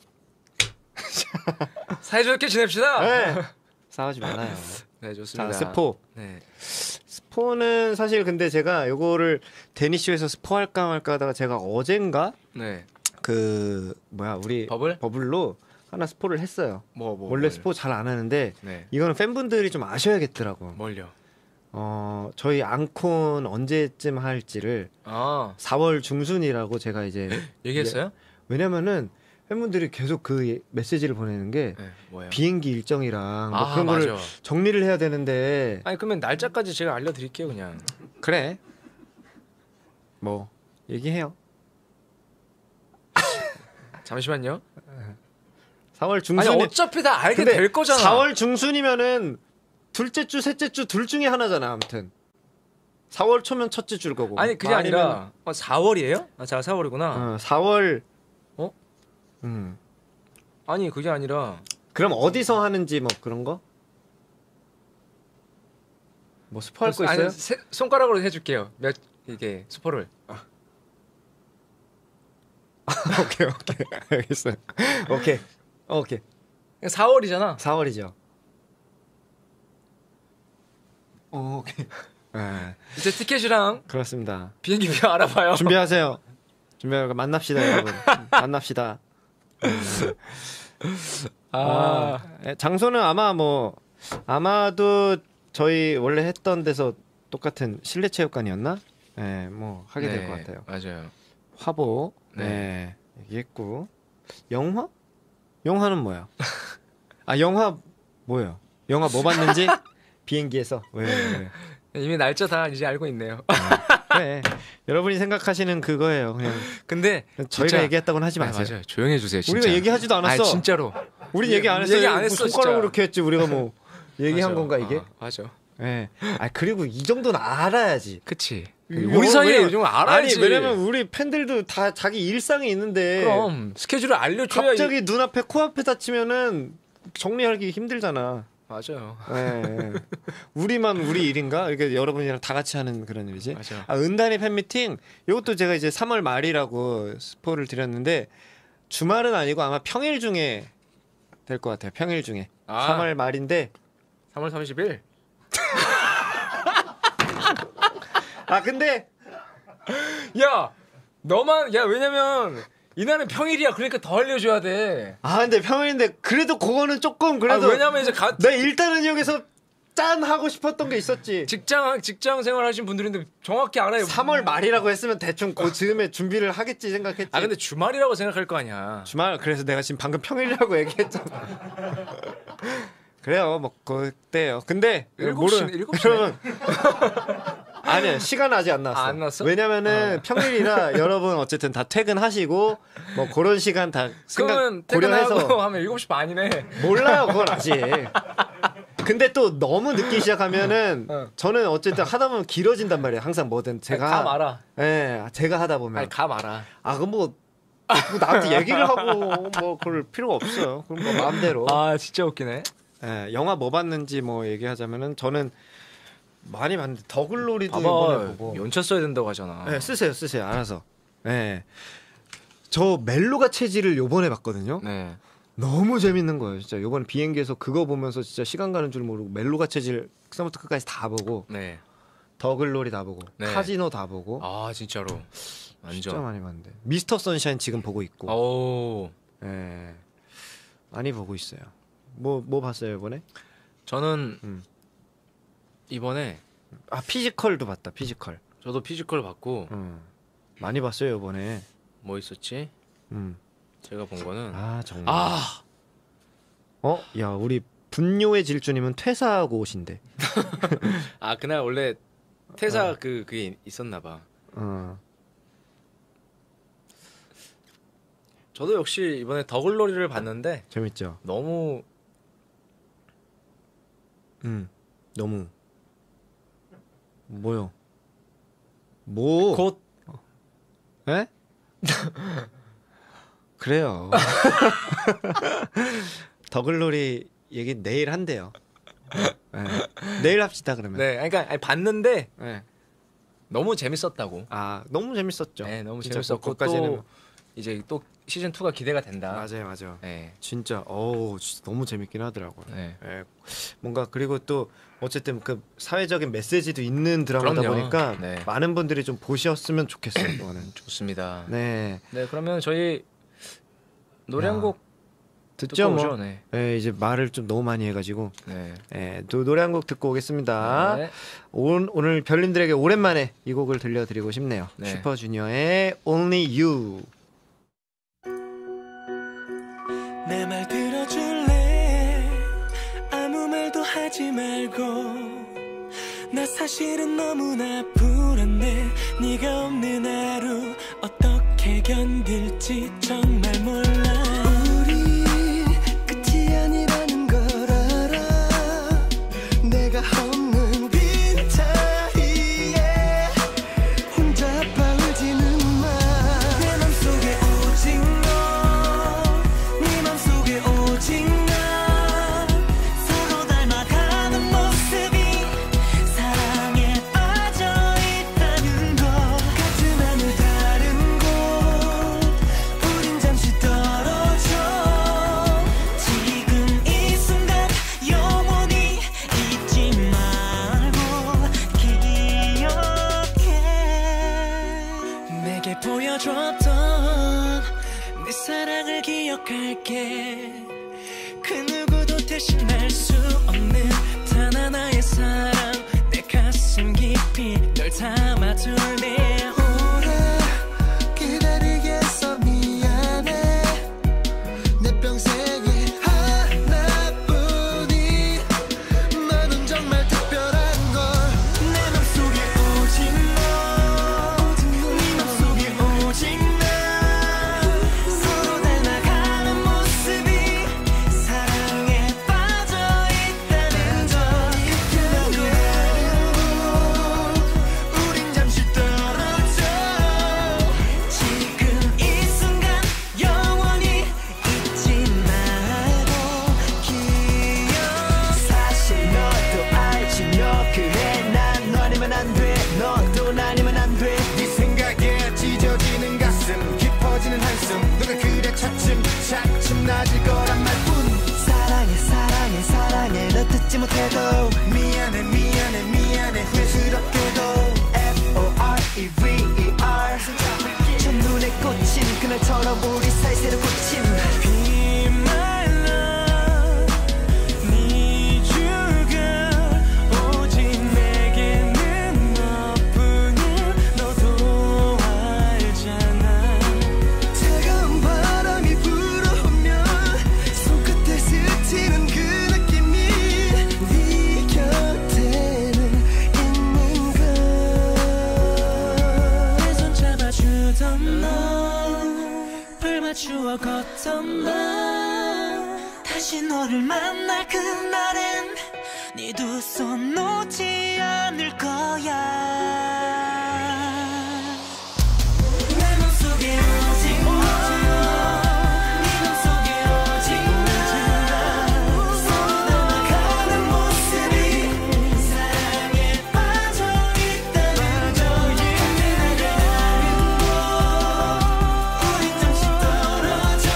사이좋게 지냅시다. 에? 싸우지 말아요. 네, 좋습니다. 자, 스포. 네. 스포는 사실 근데 제가 요거를 데니쇼에서 스포할까 말까 하다가 제가 어젠가 네. 그 뭐야 우리 버블? 버블로 하나 스포를 했어요. 뭐 뭐. 원래 뭘. 스포 잘 안 하는데 네. 이거는 팬분들이 좀 아셔야겠더라고. 뭘요? 어 저희 앙콘 언제쯤 할지를 아, 사월 중순이라고 제가 이제 얘기했어요? 왜냐면은 팬분들이 계속 그 메시지를 보내는 게 네. 뭐예요? 비행기 일정이랑 뭐 아, 그런 맞아. 거를 정리를 해야 되는데 아니 그러면 날짜까지 제가 알려드릴게요 그냥. 그래 뭐 얘기해요. 잠시만요. 사월 아니 중순이 어차피 다 알게 근데 될 거잖아. 사월 중순이면은 둘째 주, 셋째 주 둘 중에 하나잖아. 아무튼 사월 초면 첫째 줄 거고. 아니 그게 아니면, 아니라 어, 사월이에요? 아, 제가 사월이구나. 어, 사월. 어? 음. 아니 그게 아니라 그럼 어디서 하는지 뭐 그런 거? 뭐 스포할 거 있어요? 아니, 세, 손가락으로 해줄게요. 몇 이게 스포를. 오케이 오케이 알겠어요. 오케이 오케이 사월이잖아. 사월이죠. 오, 오케이. 네, 이제 티켓이랑 그렇습니다. 비행기표 알아봐요. 준비하세요. 준비하고 만납시다 여러분. 만납시다. 아, 아, 예, 장소는 아마 뭐 아마도 저희 원래 했던 데서 똑같은 실내체육관이었나? 예, 뭐 하게 될 네, 것 같아요. 맞아요. 화보, 네. 네, 얘기했고 영화? 영화는 뭐야? 아 영화 뭐예요? 영화 뭐 봤는지 비행기에서 왜? 왜, 왜. 이미 날짜 다 이제 알고 있네요. 그래 여러분이 생각하시는 그거예요. 그냥 근데 저희가 진짜- 얘기했다고는 하지 아, 마세요. 맞아요. 조용해 주세요. 진짜. 우리가 얘기하지도 않았어. 아니, 진짜로. 우리 얘기 안 했어요. 얘기 안 뭐 했어, 손가락으로 진짜. 이렇게 했지. 우리가 뭐 얘기한 맞아. 건가 이게? 아, 맞아. 예. 아 그리고 이 정도는 알아야지. 그치. 이거 우리 사이에 왜냐면- 요즘 알아야지. 아니 왜냐면 우리 팬들도 다 자기 일상이 있는데 그럼 스케줄을 알려줘야. 갑자기 눈앞에 코앞에 닥치면은 정리하기 힘들잖아. 맞아요. 예, 예. 우리만 우리 일인가? 이렇게 여러분이랑 다 같이 하는 그런 일이지. 맞아. 아, 은단이 팬미팅 이것도 제가 이제 삼월 말이라고 스포를 드렸는데 주말은 아니고 아마 평일 중에 될 것 같아요. 평일 중에 아. 삼월 말인데 삼월 삼십일. 아 근데 야, 너만 야 왜냐면 이날은 평일이야. 그러니까 더 알려줘야 돼. 아 근데 평일인데 그래도 그거는 조금 아, 그래도 왜냐면 이제 가, 내 일단은 여기서 짠 하고 싶었던 게 있었지. 직장 직장 생활하신 분들인데 정확히 알아요. 삼월 말이라고 했으면 대충 그 즈음에 준비를 하겠지 생각했지. 아 근데 주말이라고 생각할 거 아니야. 주말 그래서 내가 지금 방금 평일이라고 얘기했잖아. 그래요, 뭐 그때요. 근데 일곱 시 모르- 일곱 시네. 여러분, 아 아니요, 시간 아직 안 났어. 아, 안 났어? 왜냐면은 어. 평일이라 여러분 어쨌든 다 퇴근하시고 뭐 그런 시간 다 생각 그러면 고려해서 퇴근하고 하면 일곱 시 반이네. 몰라요, 그건 아직. 근데 또 너무 늦게 시작하면은 어. 저는 어쨌든 하다 보면 길어진단 말이에요. 항상 뭐든 제가 가 말아. 예, 제가 하다 보면 아니 가 말아. 아 그럼 뭐, 뭐 나한테 얘기를 하고 뭐 그럴 필요가 없어요. 그럼 뭐 마음대로. 아 진짜 웃기네. 예, 영화 뭐 봤는지 뭐 얘기하자면은 저는 많이 봤는데 더글로리도 이번에 봐봐 보고. 연차 써야 된다고 하잖아. 네, 쓰세요, 쓰세요. 알아서. 예. 저 멜로가 체질을 요번에 봤거든요. 네. 너무 재밌는 거예요, 진짜. 요번에 비행기에서 그거 보면서 진짜 시간 가는 줄 모르고 멜로가 체질 처음부터 끝까지 다 보고 네. 더글로리 다 보고 네. 카지노 다 보고 아 진짜로. 완전. 진짜 많이 봤는데 미스터 선샤인 지금 보고 있고. 오. 예. 많이 보고 있어요. 뭐 뭐 봤어요 이번에? 저는 음. 이번에 아 피지컬도 봤다. 피지컬. 저도 피지컬 봤고 음. 많이 봤어요 이번에. 뭐 있었지? 음. 제가 본 거는 아 정말. 아 어? 야 우리 분뇨의 질주님은 퇴사하고 오신대. 아 그날 원래 퇴사 어. 그 그게 있었나 봐. 어. 저도 역시 이번에 더글로리를 봤는데 재밌죠. 너무 음. 너무. 뭐요? 뭐? 곧 에? 그래요. 더글로리 얘기 내일 한대요. 네. 내일 합시다 그러면. 네, 그러니까 아니, 봤는데 네. 너무 재밌었다고. 아 너무 재밌었죠. 네, 너무 진짜 재밌었고 그것까지는 또 이제 또 시즌 이가 기대가 된다. 맞아요, 맞아요. 네, 진짜 어우 진짜 너무 재밌긴 하더라고요. 네. 예. 뭔가 그리고 또 어쨌든 그 사회적인 메시지도 있는 드라마다 그럼요. 보니까 네. 많은 분들이 좀 보셨으면 좋겠어요. 이거는. 좋습니다. 네. 네, 그러면 저희 노래 야, 한 곡 듣죠 듣고 뭐. 오죠. 네. 예, 이제 말을 좀 너무 많이 해가지고 네. 예, 또 노래 한 곡 듣고 오겠습니다. 네. 오, 오늘 별님들에게 오랜만에 이 곡을 들려드리고 싶네요. 네. 슈퍼주니어의 Only You. 내 말 들어줄래 아무 말도 하지 말고 나 사실은 너무나 불안해 네가 없는 하루 어떻게 견딜지 정말 몰라 우리 끝이 아니라는 걸 알아 내가 없는 빈자리에 혼자 바울지는 마 내 맘속에 오직 네 맘속에 오직 나 서로 닮아가는 모습이 사랑에 빠져있다는 것 같은 하늘 다른 곳 우린 잠시 떨어져 지금 이 순간 영원히 잊지 말고 기억해 내게 보여줬던 내 사랑을 기억할게 그 누구도 대신할 수 없는 단 하나의 사랑 내 가슴 깊이 널 담아둘래 오래 기다리게 해서 미안해 내 평생에 하나뿐인 너는 정말 특별한 걸 내 맘속에 오직 너네 맘속에 오직 나 서로 닮아가는 모습이 사랑에 빠져있다는 걸 같은 하루 우린 잠시 떨어져 지금 이 순간 영원히 잊지 말고 기억 사실 너도 알지며 그래 난 너니면 안돼 너도 나니면 안돼 네 생각에 찢어지는 가슴 깊어지는 한숨 누가 그래 차츰 차츰 낮을 거란 말뿐 사랑해 사랑해 사랑해 너 듣지 못해도 미안해 미안해 미안해 후회스럽게도 F O R E V E R 첫눈에 꽂힌 그날처럼 우리 사이 새로 꽂힌 Be my love Need you girl 오직 내게는 너뿐인 너도 알잖아 차가운 바람이 불어오면 손끝에 스치는 그 느낌이 네 곁에는 있는 걸 추억었던 날 다시 너를 만날 그날엔 네 두 손 놓지 않을 거야 내 맘속에 오직 너 네 맘속에 오직 나 손 떠나가는 모습이 사랑에 빠져있다는 걸 그날의 날은 우리 잠시 떨어져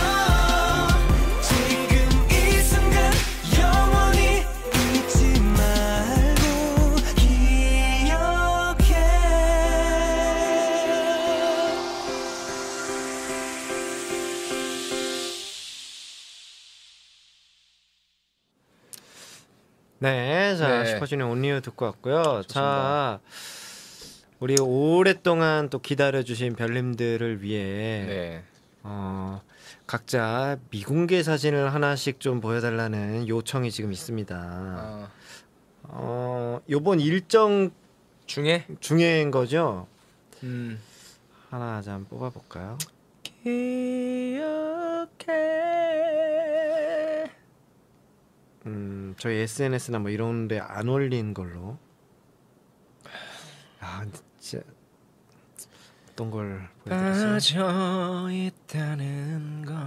지금 이 순간 영원히 잊지 말고 기억해 네, 자 네. 슈퍼주니어 온리유 듣고 왔고요. 자, 우리 오랫동안 또 기다려주신 별님들을 위해 네. 어, 각자 미공개 사진을 하나씩 좀 보여달라는 요청이 지금 있습니다. 아, 어, 요번 일정 중에 중에인 거죠? 음. 하나 좀 뽑아볼까요? 기억해. 음, 저희 에스엔에스나 뭐 이런데 안 올린 걸로. 아, 근데 진짜 어떤 걸 보여드렸어요? 빠져 있다는 걸.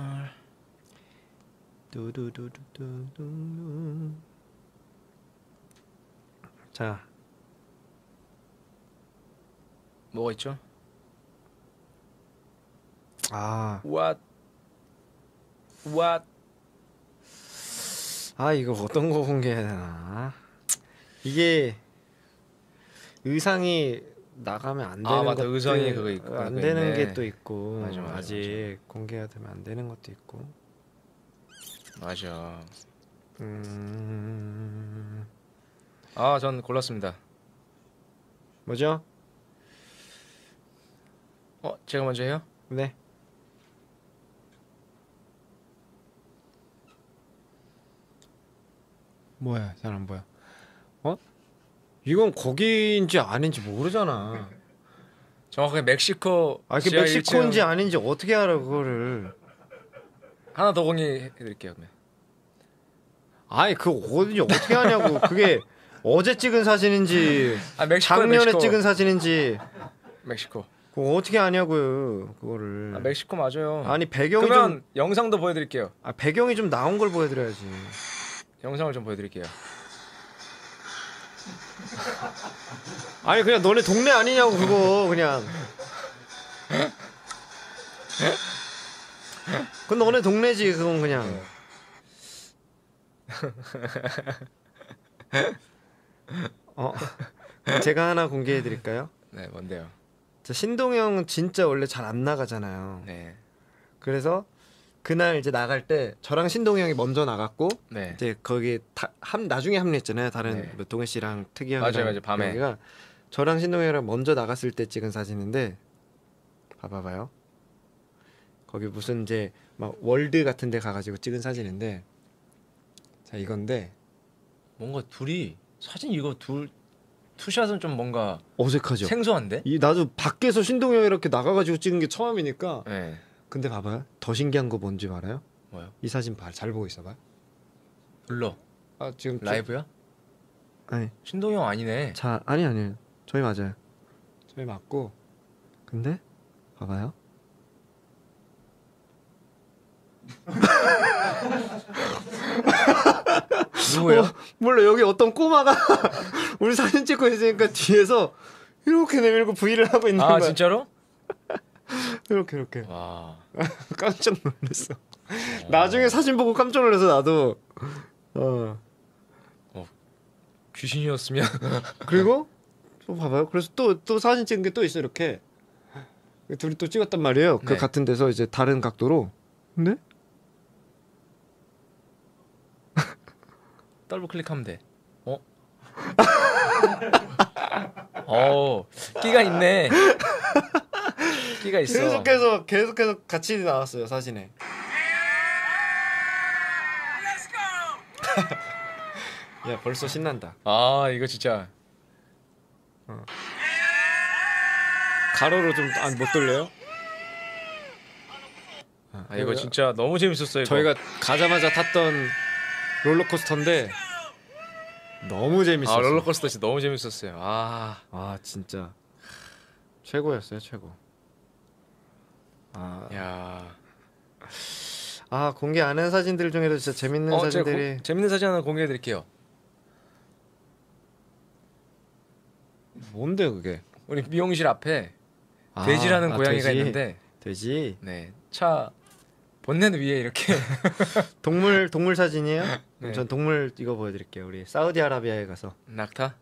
두두두두두두. 자, 뭐가 있죠? 아, What? What? 아 이거 어떤 거 공개해야 되나? 이게 의상이 나가면 안 되는 아, 맞다. 것들, 의상이 그거 있고, 안 그거 되는 있네. 게 또 있고 맞아, 맞아, 아직 공개가 되면 안 되는 것도 있고. 맞아. 음, 아, 전 골랐습니다. 뭐죠? 어, 제가 먼저 해요? 네. 뭐야? 잘 안 보여. 어? 이건 거기인지 아닌지 모르잖아. 정확하게 멕시코. 아, 이게 지하 멕시코인지 일 층. 아닌지 어떻게 알아 그거를? 하나 더 공개해 드릴게요. 그러면. 아니 그거 어디 어떻게 하냐고. 그게 어제 찍은 사진인지 아, 멕시코. 작년에 멕시코. 찍은 사진인지 멕시코. 그거 어떻게 아냐고요 그거를. 아, 멕시코 맞아요. 아니 배경이 그러면 좀 영상도 보여 드릴게요. 아, 배경이 좀 나온 걸 보여드려야지. 영상을 좀 보여 드릴게요. 아니 그냥 너네 동네 아니냐고 그거 그냥. 그건 너네 동네지 그건 그냥. 어 제가 하나 공개해 드릴까요? 네, 뭔데요? 자, 신동영 진짜 원래 잘 안 나가잖아요. 네. 그래서 그날 이제 나갈 때 저랑 신동영이 먼저 나갔고 네. 이제 거기 다, 함, 나중에 합류했잖아요. 다른 네. 뭐 동해 씨랑 특이 형이랑 맞아요, 맞아요. 밤에. 여기가 저랑 신동영이랑 먼저 나갔을 때 찍은 사진인데 봐봐봐요. 거기 무슨 이제 막 월드 같은데 가가지고 찍은 사진인데 자 이건데 뭔가 둘이 사진 이거 둘 투샷은 좀 뭔가 어색하죠. 생소한데? 이 나도 밖에서 신동영 이렇게 나가가지고 찍은 게 처음이니까. 네. 근데 봐봐요. 더 신기한 거 뭔지 알아요? 뭐요? 이 사진 봐. 잘 보고 있어봐. 불러. 아 지금 저- 라이브야? 아니 신동영 아니네. 자 아니 아니 저희 맞아요. 저희 맞고 근데 봐봐요. 누구예요? 어, 몰라 여기 어떤 꼬마가 우리 사진 찍고 있으니까 뒤에서 이렇게 내밀고 브이를 하고 있는 아, 거야. 진짜로? 이렇게 이렇게 와. 깜짝 놀랐어. 나중에 사진 보고 깜짝 놀라서 나도 어 귀신이었으면. 그리고 또 봐봐요. 그래서 또 또 사진 찍은 게 또 있어 이렇게 둘이 또 찍었단 말이에요. 그 네. 같은 데서 이제 다른 각도로. 근데 더블 클릭하면 돼. 어? 어, 끼가 있네. 끼가 있어. 계속해서 계속해서 같이 나왔어요 사진에. 야 벌써 신난다. 아, 이거 진짜. 가로로 좀 안 못 돌려요? 아, 이거 진짜 너무 재밌었어요. 이거. 저희가 가자마자 탔던 롤러코스터인데 너무 재밌었어요. 아 롤러코스터 진짜 너무 재밌었어요. 아, 아 진짜 최고였어요, 최고. 아, 야, 아 공개 안 한 사진들 중에도 진짜 재밌는 어, 제가 사진들이 고, 재밌는 사진 하나 공개해드릴게요. 뭔데 그게? 우리 미용실 앞에 아, 돼지라는 아, 고양이가 돼지. 있는데, 돼지 네, 차 본넷 위에 이렇게 동물 동물 사진이에요? 그럼 네. 전 동물 이거 보여드릴게요. 우리 사우디아라비아에 가서 낙타.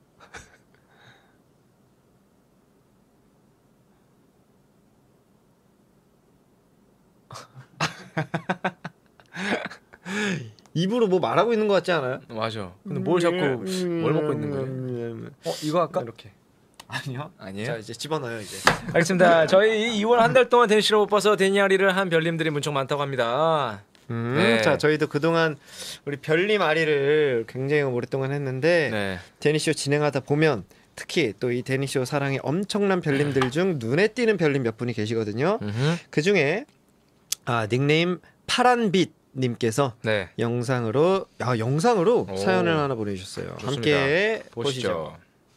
입으로 뭐 말하고 있는 것 같지 않아요? 맞아. 근데 뭘 자꾸 뭘 먹고 있는 거예요? 어 이거 할까? 이렇게. 아니요. 아니에요? 자 이제 집어넣어요 이제. 알겠습니다. 저희 이월 한 달 동안 데니 씨를 못 봐서 데니아리를 한 별님들이 무척 많다고 합니다. 음, 네. 자 저희도 그동안 우리 별님 아리를 굉장히 오랫동안 했는데 네. 데니쇼 진행하다 보면 특히 또 이 데니쇼 사랑에 엄청난 별님들 중 눈에 띄는 별님 몇 분이 계시거든요. 음흠. 그 중에 아 닉네임 파란빛 님께서 네. 영상으로 아 영상으로 오. 사연을 하나 보내주셨어요. 좋습니다. 함께 보시죠. 보시죠.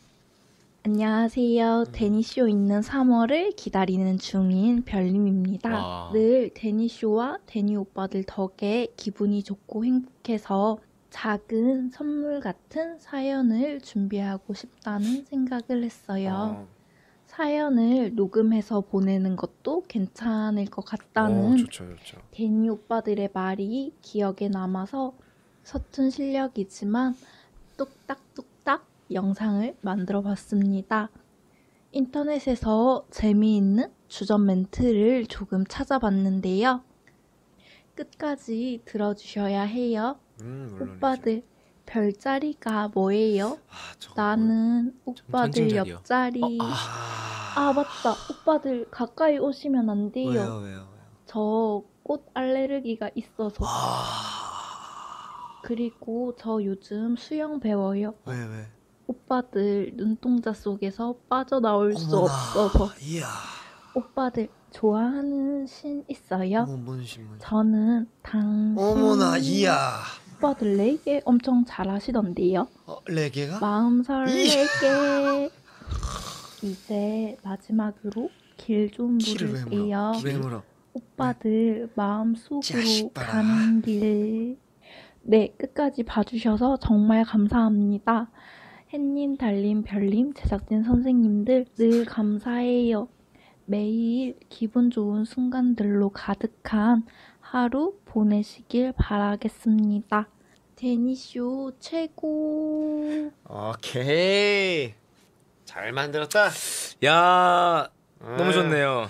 안녕하세요. 데니쇼 있는 삼월을 기다리는 중인 별님입니다. 와. 늘 데니쇼와 데니 오빠들 덕에 기분이 좋고 행복해서 작은 선물 같은 사연을 준비하고 싶다는 생각을 했어요. 어. 사연을 녹음해서 보내는 것도 괜찮을 것 같다는 오, 좋죠, 좋죠. 데니 오빠들의 말이 기억에 남아서 서툰 실력이지만 뚝딱뚝딱 영상을 만들어 봤습니다. 인터넷에서 재미있는 주전 멘트를 조금 찾아봤는데요. 끝까지 들어주셔야 해요. 음, 물론이죠. 오빠들 별자리가 뭐예요? 아, 저거 나는 오빠들 전쟁자리요. 옆자리. 뭐- 아, 아, 맞다. 오빠들 가까이 오시면 안 돼요. 왜요, 왜요, 왜요? 저 꽃 알레르기가 있어서. 아, 그리고 저 요즘 수영 배워요. 왜, 왜? 오빠들 눈동자 속에서 빠져나올 수 어머나, 없어서. 이야. 오빠들 좋아하는 신 있어요? 어머, 뭔 신문? 저는 당신. 어머나, 이야. 오빠들 레게 엄청 잘하시던데요. 어, 레게가? 마음 설레게. 이제 마지막으로 길 좀 키를 왜 물을게요. 물어? 왜 물어? 오빠들 마음속으로 자식 봐라. 가는 길. 네, 끝까지 봐주셔서 정말 감사합니다. 햇님, 달님, 별님, 제작진 선생님들 늘 감사해요. 매일 기분 좋은 순간들로 가득한 하루 보내시길 바라겠습니다. 데니쇼 최고. 오케이. 잘 만들었다. 야, 너무 아유. 좋네요.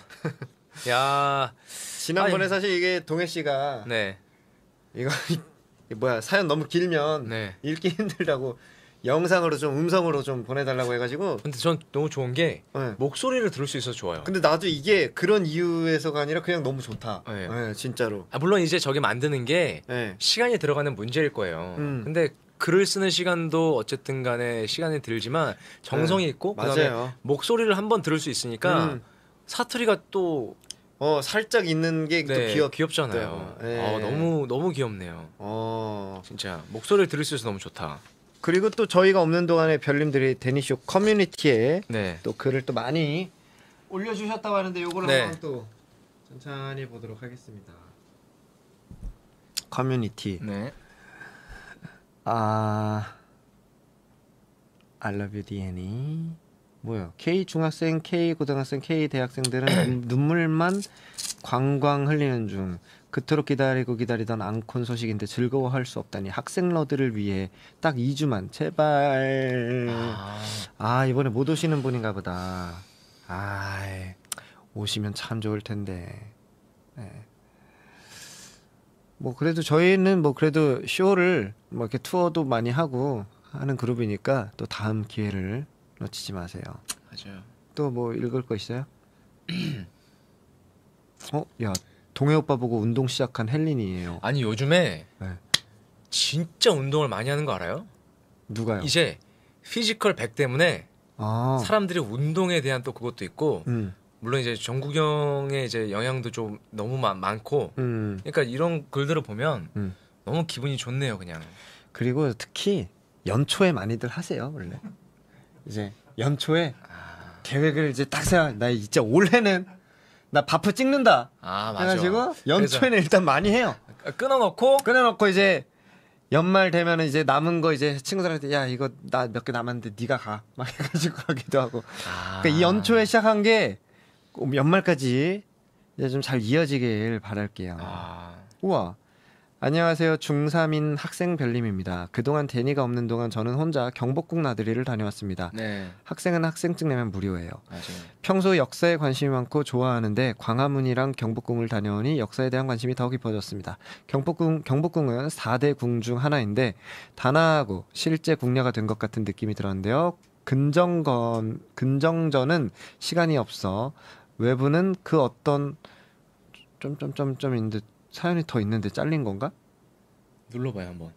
야, 지난번에 아니. 사실 이게 동해 씨가 네, 이거 이게 뭐야 사연 너무 길면 네. 읽기 힘들다고 영상으로 좀 음성으로 좀 보내달라고 해가지고. 근데 전 너무 좋은 게 네. 목소리를 들을 수 있어서 좋아요. 근데 나도 이게 그런 이유에서가 아니라 그냥 너무 좋다. 네. 네, 진짜로. 아, 물론 이제 저게 만드는 게 네. 시간이 들어가는 문제일 거예요. 음. 근데 글을 쓰는 시간도 어쨌든 간에 시간이 들지만 정성이 네, 있고 그다음에 맞아요. 목소리를 한번 들을 수 있으니까 음. 사투리가 또 어 살짝 있는 게 또 네, 귀엽. 귀엽잖아요. 네. 어, 너무 너무 귀엽네요. 어 진짜 목소리를 들을 수 있어서 너무 좋다. 그리고 또 저희가 없는 동안에 별님들이 데니쇼 커뮤니티에 네. 또 글을 또 많이 올려주셨다고 하는데 요거를 네. 한번 또 천천히 보도록 하겠습니다. 커뮤니티. 네. 아, I love you, 디엔이. 뭐요? K 중학생, K 고등학생, K 대학생들은 눈- 눈물만 광광 흘리는 중. 그토록 기다리고 기다리던 앙콘 소식인데 즐거워할 수 없다니 학생러들을 위해 딱 이 주만 제발. 아, 아 이번에 못 오시는 분인가 보다. 아 오시면 참 좋을 텐데. 네. 뭐 그래도 저희는 뭐 그래도 쇼를 뭐 이렇게 투어도 많이 하고 하는 그룹이니까 또 다음 기회를 놓치지 마세요. 맞아요. 또 뭐 읽을 거 있어요? 어, 야 동해 오빠 보고 운동 시작한 헬린이에요. 아니 요즘에 네. 진짜 운동을 많이 하는 거 알아요? 누가요? 이제 피지컬 백 때문에 아, 사람들이 운동에 대한 또 그것도 있고 음, 물론 이제 정국이 형의 이제 영향도 좀 너무 많, 많고 음. 그러니까 이런 글들을 보면 음. 너무 기분이 좋네요 그냥. 그리고 특히 연초에 많이들 하세요 원래. 이제 연초에 아, 계획을 이제 딱 생각. 나 진짜 올해는 나 바프 찍는다. 아 맞아. 해가지고 연초에는 일단 많이 해요. 그래서 끊어놓고 끊어놓고 이제 연말 되면은 이제 남은 거 이제 친구들한테 야 이거 나 몇 개 남았는데 네가 가 막 해가지고 가기도 하고. 아, 그러니까 이 연초에 시작한 게 연말까지 이제 좀 잘 이어지길 바랄게요. 아, 우와. 안녕하세요. 중삼인 학생 별님입니다. 그동안 데니가 없는 동안 저는 혼자 경복궁 나들이를 다녀왔습니다. 네 학생은 학생증 내면 무료예요. 맞아요. 평소 역사에 관심이 많고 좋아하는데 광화문이랑 경복궁을 다녀오니 역사에 대한 관심이 더 깊어졌습니다. 경복궁, 경복궁은 사 대 궁 중 하나인데 단아하고 실제 궁녀가 된 것 같은 느낌이 들었는데요. 근정건, 근정전은 시간이 없어 외부는 그 어떤 점점점점인데 사연이 더 있는데 잘린 건가? 눌러봐요 한번.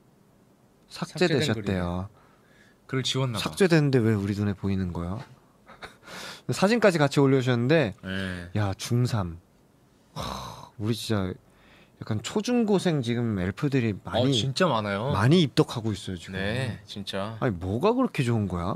삭제되셨대요. 글을 지웠나 봐. 삭제됐는데 왜 우리 눈에 보이는 거야? 사진까지 같이 올려주셨는데 네. 야 중삼 우리 진짜 약간 초중고생 지금 엘프들이 많이 어, 진짜 많아요. 많이 입덕하고 있어요 지금. 네 진짜. 아니 뭐가 그렇게 좋은 거야?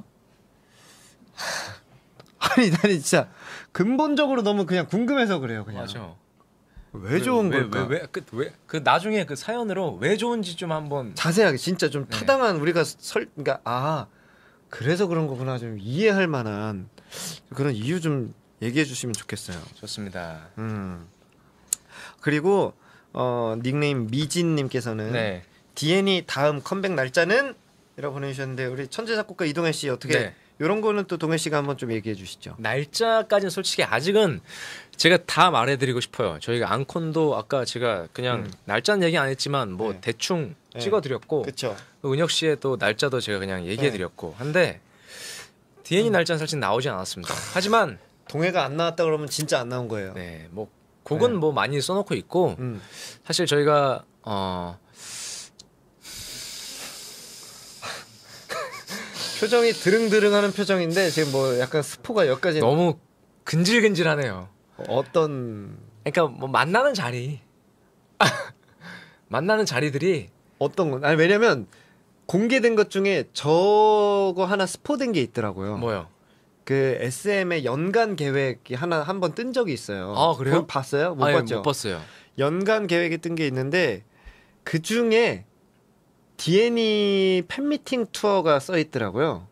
아니 나는 진짜 근본적으로 너무 그냥 궁금해서 그래요 그냥. 맞아. 왜 좋은 왜, 걸까? 왜, 왜, 그, 왜, 그 나중에 그 사연으로 왜 좋은지 좀 한번. 자세하게 진짜 좀 네. 타당한 우리가 설 그러니까 아 그래서 그런 거구나 좀 이해할 만한 그런 이유 좀 얘기해 주시면 좋겠어요. 좋습니다. 음 그리고 어 닉네임 미진님께서는 네. 디엔이 다음 컴백 날짜는? 이라고 보내주셨는데 우리 천재 작곡가 이동해 씨 어떻게 네. 이런 거는 또 동해 씨가 한번 좀 얘기해 주시죠. 날짜까지는 솔직히 아직은 제가 다 말해드리고 싶어요. 저희가 앙콘도 아까 제가 그냥 음. 날짜는 얘기 안 했지만 뭐 네. 대충 네. 찍어드렸고 그렇죠. 은혁 씨의 또 날짜도 제가 그냥 얘기해드렸고 한데 디엔이 날짜는 사실 나오지 않았습니다. 하지만 동해가 안 나왔다 그러면 진짜 안 나온 거예요. 네, 뭐 곡은 네. 뭐 많이 써놓고 있고 음. 사실 저희가 어 표정이 드릉드릉하는 표정인데 지금 뭐 약간 스포가 여기까지 너무 근질근질하네요. 어떤 그러니까 뭐 만나는 자리 만나는 자리들이 어떤 건 아니 왜냐면 공개된 것 중에 저거 하나 스포된 게 있더라고요. 뭐요? 그 에스엠의 연간 계획이 하나 한 번 뜬 적이 있어요. 아, 그래요? 그거 봤어요? 못 아니, 봤죠? 못 봤어요. 연간 계획이 뜬 게 있는데 그 중에 디엔이 팬미팅 투어가 써 있더라고요.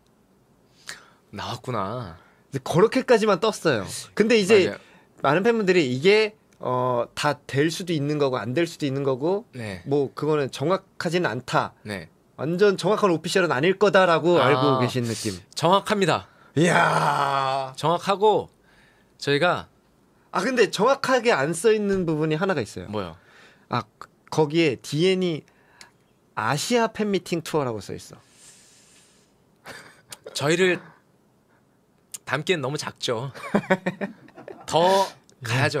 나왔구나. 근데 그렇게까지만 떴어요. 근데 이제 맞아요. 많은 팬분들이 이게 어, 다 될 수도 있는 거고 안 될 수도 있는 거고 네, 뭐 그거는 정확하지는 않다. 네, 완전 정확한 오피셜은 아닐 거다라고 아. 알고 계신 느낌. 정확합니다. 이야. 정확하고 저희가 아 근데 정확하게 안 써 있는 부분이 하나가 있어요. 뭐요? 아 그- 거기에 디엔이 아시아 팬미팅 투어라고 써 있어. 저희를 담기엔 너무 작죠. 더 가야죠.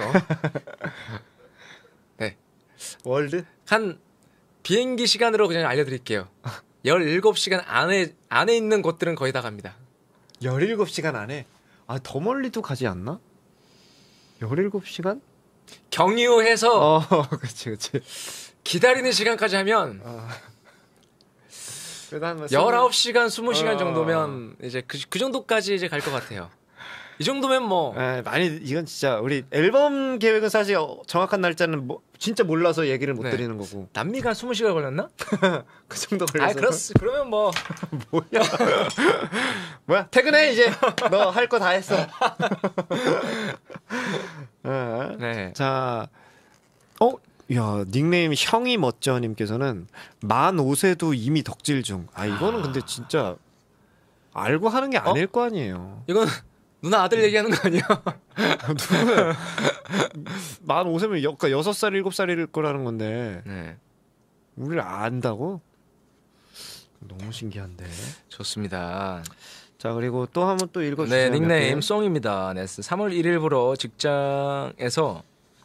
네, 월드? 한 비행기 시간으로 그냥 알려드릴게요. 열일곱 시간 안에 안에 있는 곳들은 거의 다 갑니다. 열일곱 시간 안에 아 더 멀리도 가지 않나? 열일곱 시간? 경유해서 어, 그렇지, 그렇지. 기다리는 시간까지 하면 그래도 한 열아홉 시간, 스무 시간 어. 정도면 이제 그, 그 정도까지 이제 갈 것 같아요. 이 정도면 뭐 에, 많이 이건 진짜 우리 앨범 계획은 사실 어, 정확한 날짜는 뭐, 진짜 몰라서 얘기를 못 네. 드리는 거고 남미가 한 스무 시간 걸렸나? 그 정도 걸려서. 아, 그렇 그러면 뭐 뭐야? 뭐야? 퇴근해 이제. 너 할 거 다 했어. 어. 네. 자, 어, 야 닉네임 형이 멋져님께서는 만 오 세도 이미 덕질 중. 아 이거는 근데 진짜 알고 하는 게 아닐 거 아니에요. 이건 누나 아들 얘기하는 거 아니야? 누구야? 만 오 세면 그러니까 여섯 살 일곱 살일 거라는 건데 네. 우리를 안다고? 너무 신기한데. 좋습니다. 자 그리고 또 한번 또 읽어주세요. 네, 몇 닉네임 개. 송입니다. 네, 삼월 일일부로 직장에서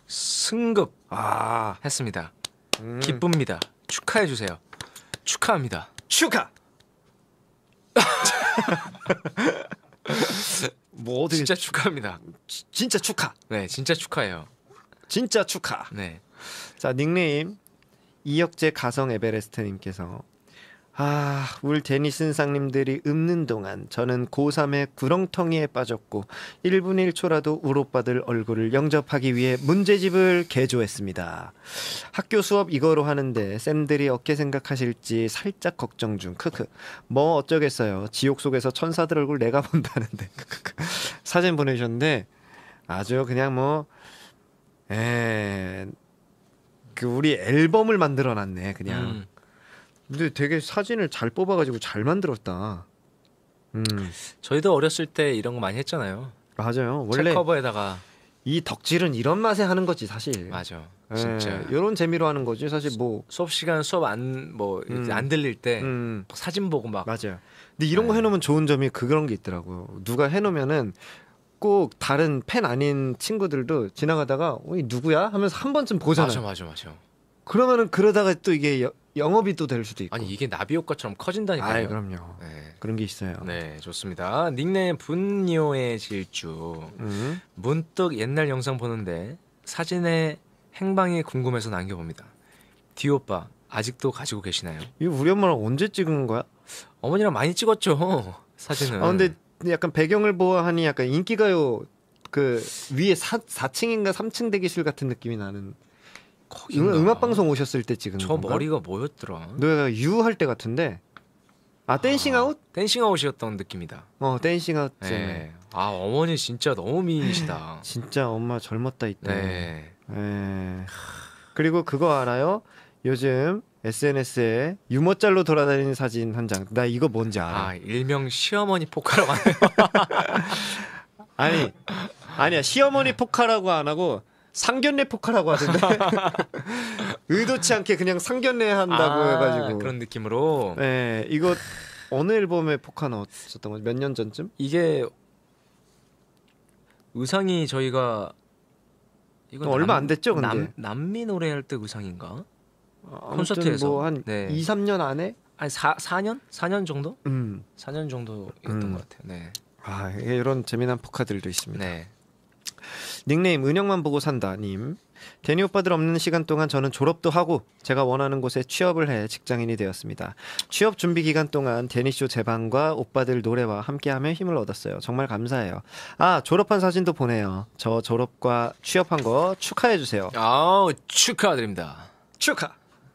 승급했습니다. 아, 음. 기쁩니다. 축하해 주세요. 축하합니다. 축하. 뭐 어떻게 진짜 축하합니다. 지- 진짜 축하. 네, 진짜 축하해요. 진짜 축하. 네. 자, 닉네임 이혁재 가성 에베레스트님께서 아, 울 데니슨 상님들이 읊는 동안 저는 고삼의 구렁텅이에 빠졌고 일 분 일 초라도 울 오빠들 얼굴을 영접하기 위해 문제집을 개조했습니다. 학교 수업 이거로 하는데 쌤들이 어떻게 생각하실지 살짝 걱정 중. 크크. 뭐 어쩌겠어요. 지옥 속에서 천사들 얼굴 내가 본다는데. 사진 보내주셨는데 아주 그냥 뭐 에... 그 우리 앨범을 만들어 놨네 그냥. 음. 근데 되게 사진을 잘 뽑아가지고 잘 만들었다. 음, 저희도 어렸을 때 이런 거 많이 했잖아요. 맞아요. 책 원래 커버에다가 이 덕질은 이런 맛에 하는 거지 사실. 맞아. 예, 진짜. 이런 재미로 하는 거지 사실 뭐. 수업 시간 수업 안 뭐 안 음. 들릴 때 음, 사진 보고 막 맞아요. 근데 이런 거 네. 해놓으면 좋은 점이 그런 게 있더라고요. 누가 해놓으면은 꼭 다른 팬 아닌 친구들도 지나가다가 어, 이 누구야 하면서 한 번쯤 보잖아요. 맞아 맞아 맞아. 그러면은 그러다가 또 이게 여- 영업이 또 될 수도 있고. 아니 이게 나비 효과처럼 커진다니까요. 아이, 그럼요. 네. 그런 게 있어요. 네, 좋습니다. 닉네임 분뇨의 질주. 음. 문득 옛날 영상 보는데 사진에 행방이 궁금해서 남겨봅니다. 디 오빠 아직도 가지고 계시나요? 이거 우리 엄마랑 언제 찍은 거야? 어머니랑 많이 찍었죠. 사진은. 아 근데 약간 배경을 보아하니 약간 인기가요 그 위에 사, 사 층인가 삼 층 대기실 같은 느낌이 나는. 거긴가? 음, 음악 방송 오셨을 때 찍은 저 건가? 머리가 뭐였더라? 너가 유 할 때 같은데. 아 댄싱 아웃? 댄싱 아웃이었던 느낌이다. 어 댄싱 아웃. 네. 아 어머니 진짜 너무 미인이시다. 진짜 엄마 젊었다 이때. 네. 네. 그리고 그거 알아요? 요즘 에스엔에스에 유머짤로 돌아다니는 사진 한 장. 나 이거 뭔지 알아. 아 일명 시어머니 포카라고 하네요. 아니 아니야 시어머니 포카라고 안 하고 상견례 포카라고 하던데. 의도치 않게 그냥 상견례 한다고 아, 해가지고. 그런 느낌으로. 네 이거 어느 앨범에 포카 넣었었던 거지? 몇 년 전쯤? 이게 의상이 저희가 이거 어, 얼마 안 됐죠, 근데? 남, 남미 노래할 때 의상인가? 아무튼 콘서트에서. 뭐한 네. 이, 삼 년 안에? 아니 사, 사 년? 사 년 정도? 음. 사 년 정도였던 음. 것 같아요. 네. 아 이런 재미난 포카들도 있습니다. 네. 닉네임 은영만 보고 산다님. 데니 오빠들 없는 시간 동안 저는 졸업도 하고 제가 원하는 곳에 취업을 해 직장인이 되었습니다. 취업 준비 기간 동안 데니쇼 제방과 오빠들 노래와 함께하며 힘을 얻었어요. 정말 감사해요. 아 졸업한 사진도 보내요. 저 졸업과 취업한 거 축하해 주세요. 아우 축하드립니다. 축하.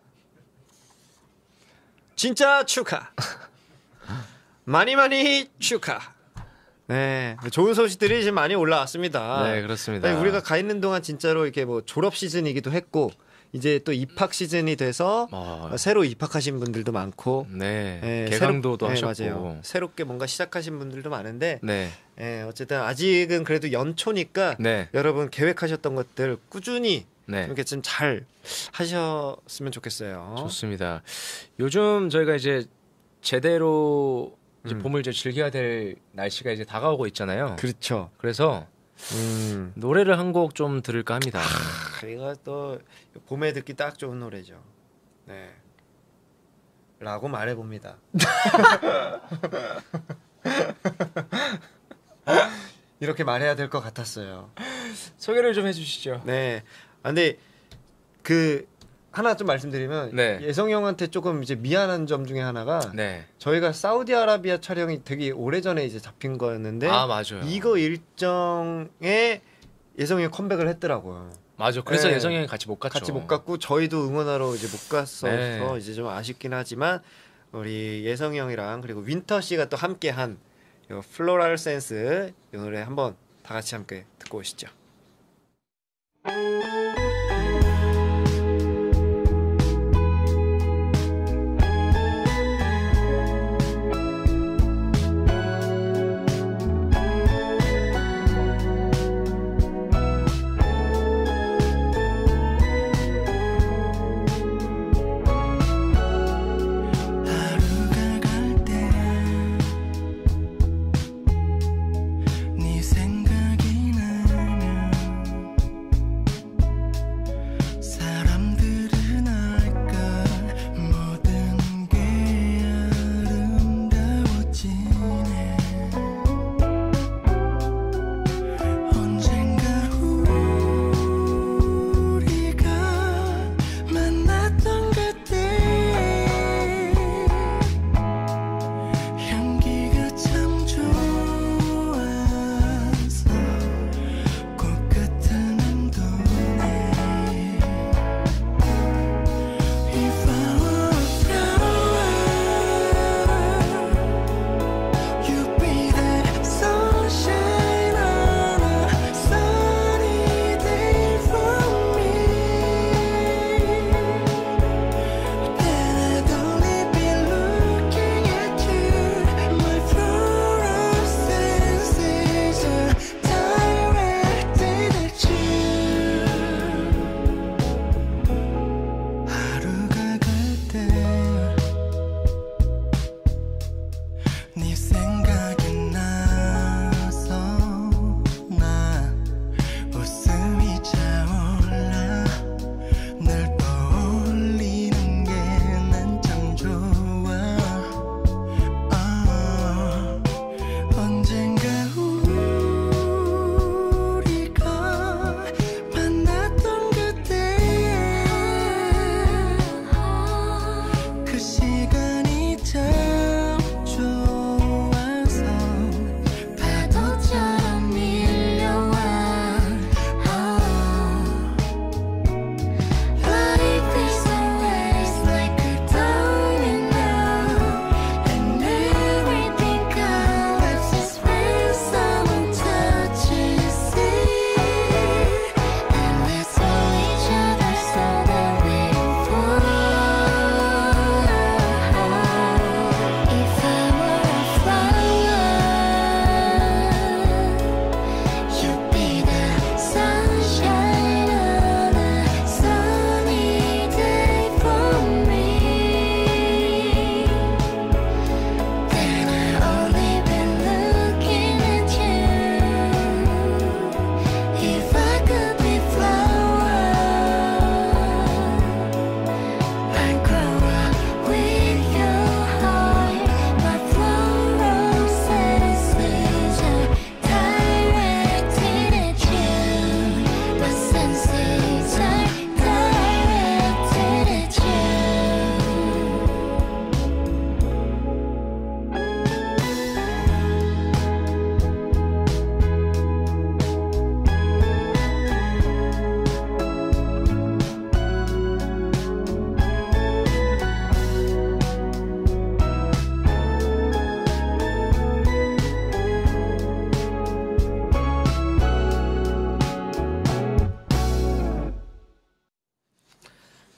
진짜 축하. 많이 많이 축하. 네, 좋은 소식들이 지금 많이 올라왔습니다. 네 그렇습니다. 아니, 우리가 가 있는 동안 진짜로 이렇게 뭐 졸업 시즌이기도 했고 이제 또 입학 시즌이 돼서 어, 새로 입학하신 분들도 많고 네. 예, 개강도도 새롭- 예, 하셨고. 맞아요. 새롭게 뭔가 시작하신 분들도 많은데 네. 예, 어쨌든 아직은 그래도 연초니까 네. 여러분 계획하셨던 것들 꾸준히 네. 이렇게 좀 잘 하셨으면 좋겠어요. 좋습니다. 요즘 저희가 이제 제대로 이제 음. 봄을 이제 즐겨야 될 날씨가 이제 다가오고 있잖아요. 그렇죠. 그래서 음. 노래를 한 곡 좀 들을까 합니다. 아, 이거 또 봄에 듣기 딱 좋은 노래죠. 네. 라고 말해 봅니다. 이렇게 말해야 될 것 같았어요. 소개를 좀 해주시죠. 네. 아, 근데 그 하나 좀 말씀드리면 네. 예성 형한테 조금 이제 미안한 점 중에 하나가 네. 저희가 사우디아라비아 촬영이 되게 오래 전에 이제 잡힌 거였는데 아 맞아요. 이거 일정에 예성 형이 컴백을 했더라고요. 맞아. 그래서 네. 예성이 형이 같이 못 갔죠. 같이 못 갔고 저희도 응원하러 이제 못 갔어서 네. 이제 좀 아쉽긴 하지만 우리 예성 형이랑 그리고 윈터 씨가 또 함께한 요 플로럴 센스 이 노래 한번 다 같이 함께 듣고 오시죠. 하루가 갈 때 네 생각이 나면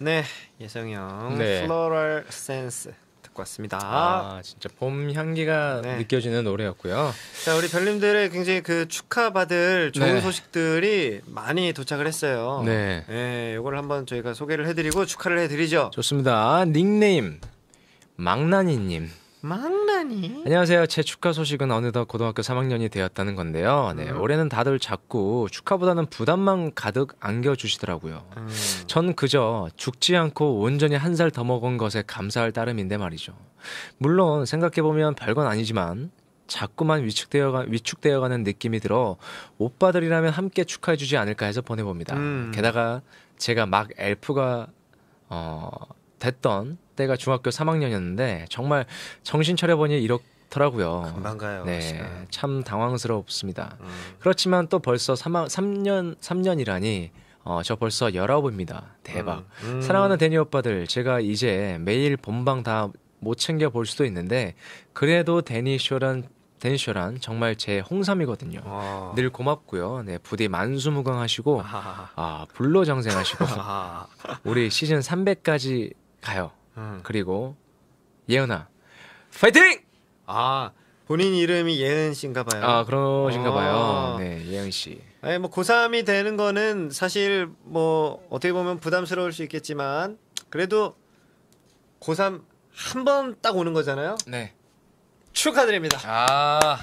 네, 예성이 형 네. 플로럴 센스 듣고 왔습니다. 아, 진짜 봄 향기가 네. 느껴지는 노래였고요. 자, 우리 별님들의 굉장히 그 축하받을 좋은 네. 소식들이 많이 도착을 했어요. 네. 네, 이걸 한번 저희가 소개를 해드리고 축하를 해드리죠. 좋습니다. 닉네임 망나니님. 망나니. 안녕하세요. 제 축하 소식은 어느덧 고등학교 삼 학년이 되었다는 건데요. 네, 음. 올해는 다들 자꾸 축하보다는 부담만 가득 안겨주시더라고요. 음. 전 그저 죽지 않고 온전히 한 살 더 먹은 것에 감사할 따름인데 말이죠. 물론 생각해보면 별건 아니지만 자꾸만 위축되어가, 위축되어가는 느낌이 들어 오빠들이라면 함께 축하해주지 않을까 해서 보내봅니다. 음. 게다가 제가 막 엘프가 어, 됐던 때가 중학교 삼 학년이었는데 정말 정신 차려보니 이렇더라고요. 금방 가요. 네, 시간. 참 당황스럽습니다. 음. 그렇지만 또 벌써 삼 년, 삼 년이라니 어, 저 벌써 열아홉입니다. 대박. 음. 음. 사랑하는 데니 오빠들, 제가 이제 매일 본방 다 못 챙겨 볼 수도 있는데 그래도 데니쇼란 데니쇼란 정말 제 홍삼이거든요. 어. 늘 고맙고요. 네, 부디 만수무강하시고 아하하. 아, 불로장생하시고 아하. 우리 시즌 삼백까지 가요. 음. 그리고 예은아 파이팅! 아, 본인 이름이 예은 씨인가 봐요. 아, 그러신가 아. 봐요. 네, 예은 씨. 아니 뭐 고삼이 되는 거는 사실 뭐 어떻게 보면 부담스러울 수 있겠지만 그래도 고삼 한 번 딱 오는 거잖아요. 네. 축하드립니다. 아.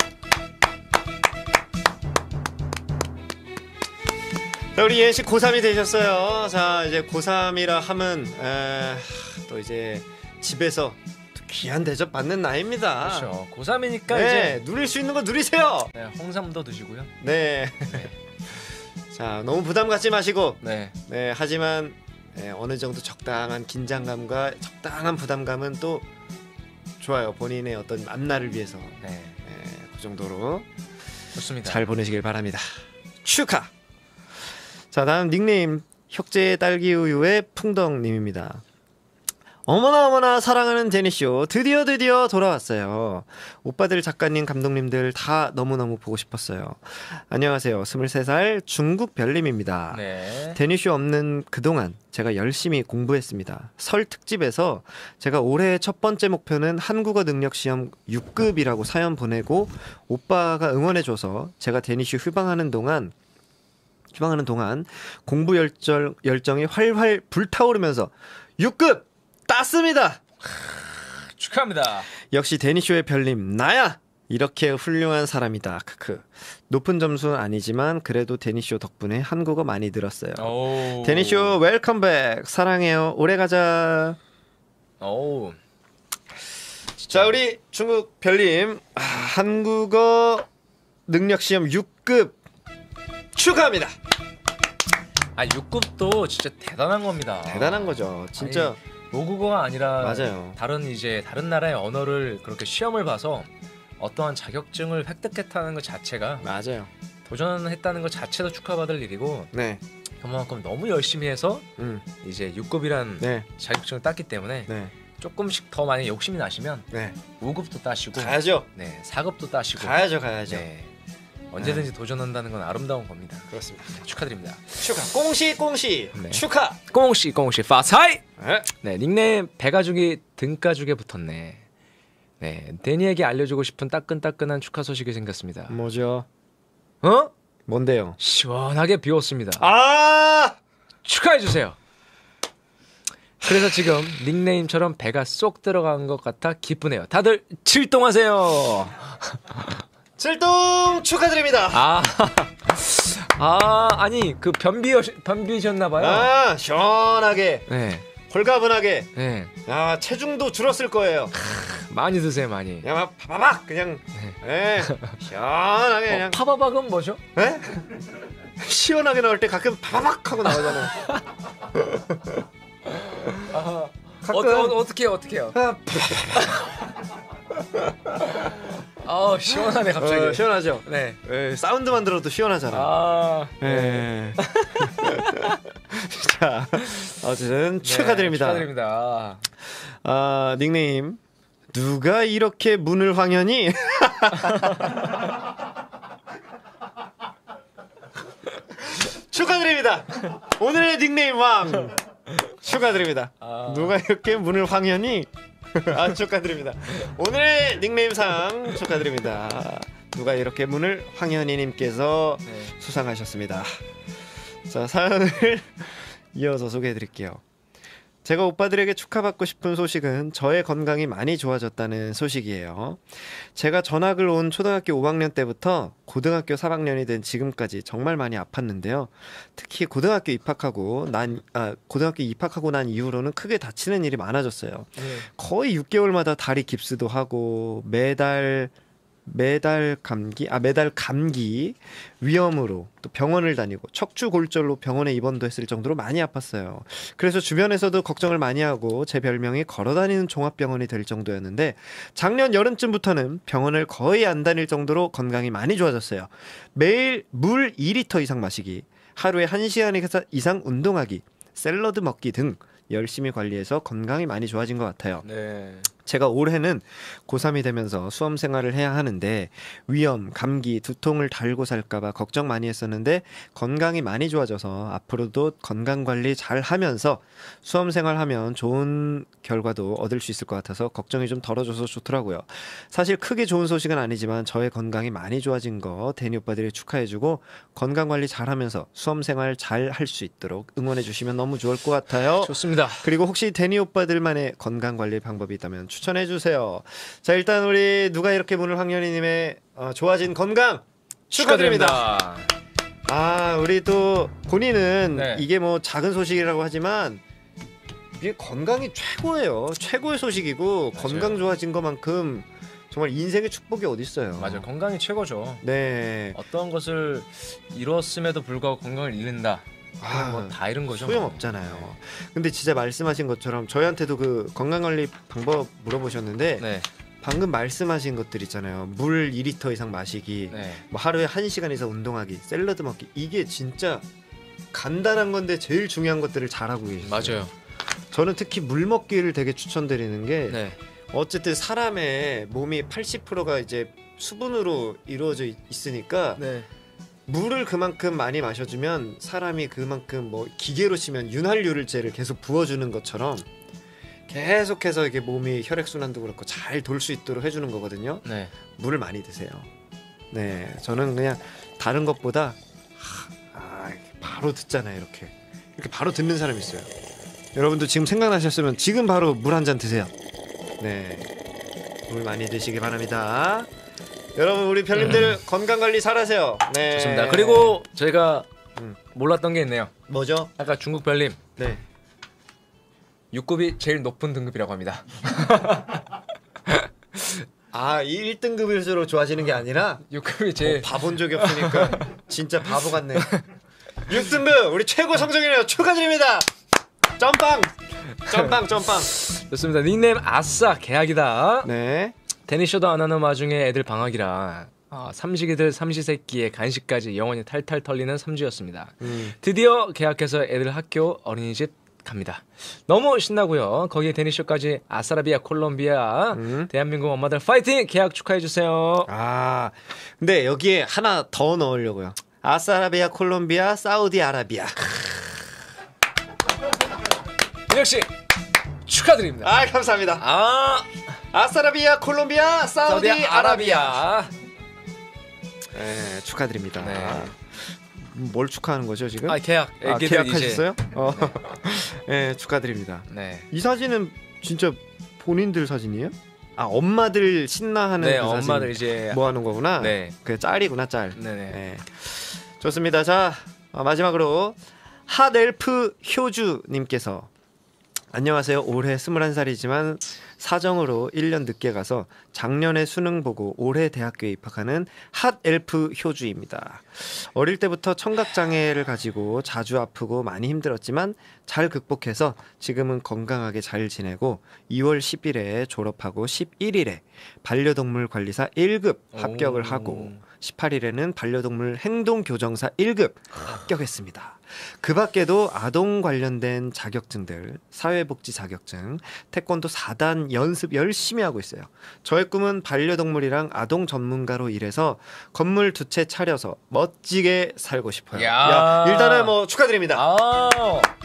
자, 우리 예은 씨 고삼이 되셨어요. 자, 이제 고삼이라 하면 에, 또 이제 집에서 또 귀한 대접 받는 나이입니다. 그렇죠. 고삼이니까 네, 이제 누릴 수 있는 거 누리세요. 네, 홍삼도 드시고요. 네. 자, 너무 부담 갖지 마시고 네. 네, 하지만 예, 어느 정도 적당한 긴장감과 적당한 부담감은 또 좋아요. 본인의 어떤 앞날을 위해서 네. 예, 그 정도로 좋습니다. 잘 보내시길 바랍니다. 축하. 자, 다음 닉네임 혁재의 딸기우유의 풍덩님입니다. 어머나 어머나 사랑하는 데니쇼 드디어 드디어 돌아왔어요. 오빠들 작가님 감독님들 다 너무너무 보고 싶었어요. 안녕하세요. 스물세 살 중국 별님입니다. 네. 데니쇼 없는 그동안 제가 열심히 공부했습니다. 설 특집에서 제가 올해의 첫 번째 목표는 한국어 능력 시험 육 급이라고 사연 보내고 오빠가 응원해줘서 제가 데니쇼 휴방하는 동안 휴방하는 동안 공부 열정, 열정이 활활 불타오르면서 육 급 땄습니다. 축하합니다. 역시 데니쇼의 별님 나야 이렇게 훌륭한 사람이다. 크크. 높은 점수는 아니지만 그래도 데니쇼 덕분에 한국어 많이 늘었어요. 오. 데니쇼 웰컴백 사랑해요. 오래 가자. 오. 자, 우리 중국 별님 아, 한국어 능력 시험 육 급 축하합니다. 아, 육 급도 진짜 대단한 겁니다. 대단한 거죠. 진짜 아니, 모국어가 아니라 맞아요. 다른 이제 다른 나라의 언어를 그렇게 시험을 봐서 어떠한 자격증을 획득했다는 것 자체가 맞아요. 도전했다는 것 자체도 축하받을 일이고 네. 그만큼 너무 열심히 해서 음. 이제 육 급이란 네. 자격증을 땄기 때문에 네. 조금씩 더 많이 욕심이 나시면 네. 오 급도 따시고 가야죠. 네, 사 급도 따시고 가야죠. 가야죠. 네. 언제든지 도전한다는 건 아름다운 겁니다. 그렇습니다. 네, 축하드립니다. 축하. 꽁시 꽁시. 네. 축하. 꽁씨 꽁씨 파사이. 네. 네, 닉네임 배가죽이 등가죽에 붙었네. 네, 데니에게 알려주고 싶은 따끈따끈한 축하 소식이 생겼습니다. 뭐죠? 어? 뭔데요? 시원하게 비웠습니다. 아! 축하해 주세요. 그래서 지금 닉네임처럼 배가 쏙 들어간 것 같아 기쁘네요. 다들 출동하세요. 출동 축하드립니다. 아, 아 아니 그 변비 변비셨나봐요. 아, 시원하게 네, 홀가분하게. 네, 아, 체중도 줄었을 거예요. 많이 드세요 많이. 그냥 막 파바박 그냥 예. 시원하게 어, 그냥 파바박은 뭐죠? 예? 시원하게 나올 때 가끔 파바박 하고 나오잖아요. 아, 가끔 어, 어, 어떻게 해요 어떻게 해요? 아, 아 시원하네 갑자기. 어, 시원하죠. 네. 예, 사운드만 들어도 시원하잖아. 아, 예. 자, 어쨌든 네, 축하드립니다. 축하드립니다. 아, 닉네임 누가 이렇게 문을 황현이? 축하드립니다. 오늘의 닉네임 왕 축하드립니다. 아. 누가 이렇게 문을 황현이 아 축하드립니다. 오늘의 닉네임상 축하드립니다. 누가 이렇게 문을 황현이님께서 네. 수상하셨습니다. 자 사연을 이어서 소개해드릴게요. 제가 오빠들에게 축하받고 싶은 소식은 저의 건강이 많이 좋아졌다는 소식이에요. 제가 전학을 온 초등학교 오 학년 때부터 고등학교 삼 학년이 된 지금까지 정말 많이 아팠는데요. 특히 고등학교 입학하고 난 아, 고등학교 입학하고 난 이후로는 크게 다치는 일이 많아졌어요. 네. 거의 육 개월마다 다리 깁스도 하고 매달 매달 감기 아 매달 감기 위염으로 또 병원을 다니고 척추 골절로 병원에 입원도 했을 정도로 많이 아팠어요. 그래서 주변에서도 걱정을 많이 하고 제 별명이 걸어다니는 종합병원이 될 정도였는데 작년 여름쯤부터는 병원을 거의 안 다닐 정도로 건강이 많이 좋아졌어요. 매일 물 이 리터 이상 마시기, 하루에 한 시간 이상 운동하기, 샐러드 먹기 등 열심히 관리해서 건강이 많이 좋아진 것 같아요. 네. 제가 올해는 고삼이 되면서 수험 생활을 해야 하는데 위염, 감기, 두통을 달고 살까봐 걱정 많이 했었는데 건강이 많이 좋아져서 앞으로도 건강관리 잘 하면서 수험 생활하면 좋은 결과도 얻을 수 있을 것 같아서 걱정이 좀 덜어져서 좋더라고요. 사실 크게 좋은 소식은 아니지만 저의 건강이 많이 좋아진 거 데니 오빠들이 축하해주고 건강관리 잘하면서 수험 생활 잘 할 수 있도록 응원해주시면 너무 좋을 것 같아요. 좋습니다. 그리고 혹시 데니 오빠들만의 건강관리 방법이 있다면 추천해 주세요. 자 일단 우리 누가 이렇게 문을 황현이님의 어, 좋아진 건강 축하드립니다. 축하드립니다. 아 우리 또 본인은 네. 이게 뭐 작은 소식이라고 하지만 이게 건강이 최고예요. 최고의 소식이고 맞아요. 건강 좋아진 것만큼 정말 인생의 축복이 어디 있어요. 맞아요. 건강이 최고죠. 네. 어떤 것을 이뤘음에도 불구하고 건강을 잃는다. 아, 뭐 다 잃은 거죠. 소용 없잖아요. 근데 진짜 말씀하신 것처럼 저희한테도 그 건강관리 방법 물어보셨는데 네. 방금 말씀하신 것들 있잖아요. 물 이 리터 이상 마시기, 네. 뭐 하루에 한 시간 이상 운동하기, 샐러드 먹기. 이게 진짜 간단한 건데 제일 중요한 것들을 잘하고 계시어요. 맞아요. 저는 특히 물 먹기를 되게 추천드리는 게 네. 어쨌든 사람의 몸이 팔십 퍼센트가 이제 수분으로 이루어져 있- 있으니까 네. 물을 그만큼 많이 마셔주면 사람이 그만큼 뭐 기계로 치면 윤활유를제를 계속 부어주는 것처럼 계속해서 이게 몸이 혈액순환도 그렇고 잘 돌 수 있도록 해주는 거거든요. 네. 물을 많이 드세요. 네, 저는 그냥 다른 것보다 하, 아, 바로 듣잖아요. 이렇게 이렇게 바로 듣는 사람이 있어요. 여러분도 지금 생각나셨으면 지금 바로 물 한 잔 드세요. 네, 물 많이 드시기 바랍니다. 여러분 우리 별님들 건강 관리 잘하세요. 네, 좋습니다. 그리고 저희가 음. 몰랐던 게 있네요. 뭐죠? 아까 중국 별님 네, 육 급이 제일 높은 등급이라고 합니다. 아, 이 일 등급일수록 좋아지는 게 아니라 육 급이 제일 어, 봐본 적이 없으니까 진짜 바보 같네. 육 등급 우리 최고 성적이네요. 축하드립니다. 점빵, 점빵, 점빵. 좋습니다. 닉네임 아싸 계약이다. 네, 데니쇼도 안 하는 와중에 애들 방학이라 아, 삼식이들 삼시세끼의 간식까지 영원히 탈탈 털리는 삼 주였습니다. 음. 드디어 계약해서 애들 학교 어린이집 갑니다. 너무 신나고요. 거기에 데니쇼까지 아싸라비아 콜롬비아 음. 대한민국 엄마들 파이팅! 계약 축하해주세요. 아, 근데 여기에 하나 더 넣으려고요. 아싸라비아, 콜롬비아, 사우디아라비아. 민혁씨 축하드립니다. 아, 감사합니다. 아 아싸라비아, 콜롬비아, 사우디아라비아. 사우디아라비아. 네, 축하드립니다. 네. 뭘 축하하는 거죠 지금? 아 계약 아, 애기들 계약하셨어요? 어. 네, 축하드립니다. 이제 네. 이 사진은 진짜 본인들 사진이에요? 아, 엄마들 신나하는 네 그 사진 엄마들 이제 뭐 하는 거구나. 네. 그 짤이구나, 짤. 네네. 네. 좋습니다. 자, 어, 마지막으로 핫엘프 효주님께서 안녕하세요. 올해 스물한 살이지만 사정으로 일 년 늦게 가서 작년에 수능 보고 올해 대학교에 입학하는 핫엘프 효주입니다. 어릴 때부터 청각장애를 가지고 자주 아프고 많이 힘들었지만 잘 극복해서 지금은 건강하게 잘 지내고 이월 십일에 졸업하고 십일일에 반려동물 관리사 일 급 합격을 오. 하고 십팔일에는 반려동물 행동교정사 일 급 합격했습니다. 그 밖에도 아동 관련된 자격증들, 사회복지 자격증, 태권도 사 단 연습 열심히 하고 있어요. 저의 꿈은 반려동물이랑 아동 전문가로 일해서 건물 두 채 차려서 멋지게 살고 싶어요. 야. 야, 일단은 뭐 축하드립니다. 아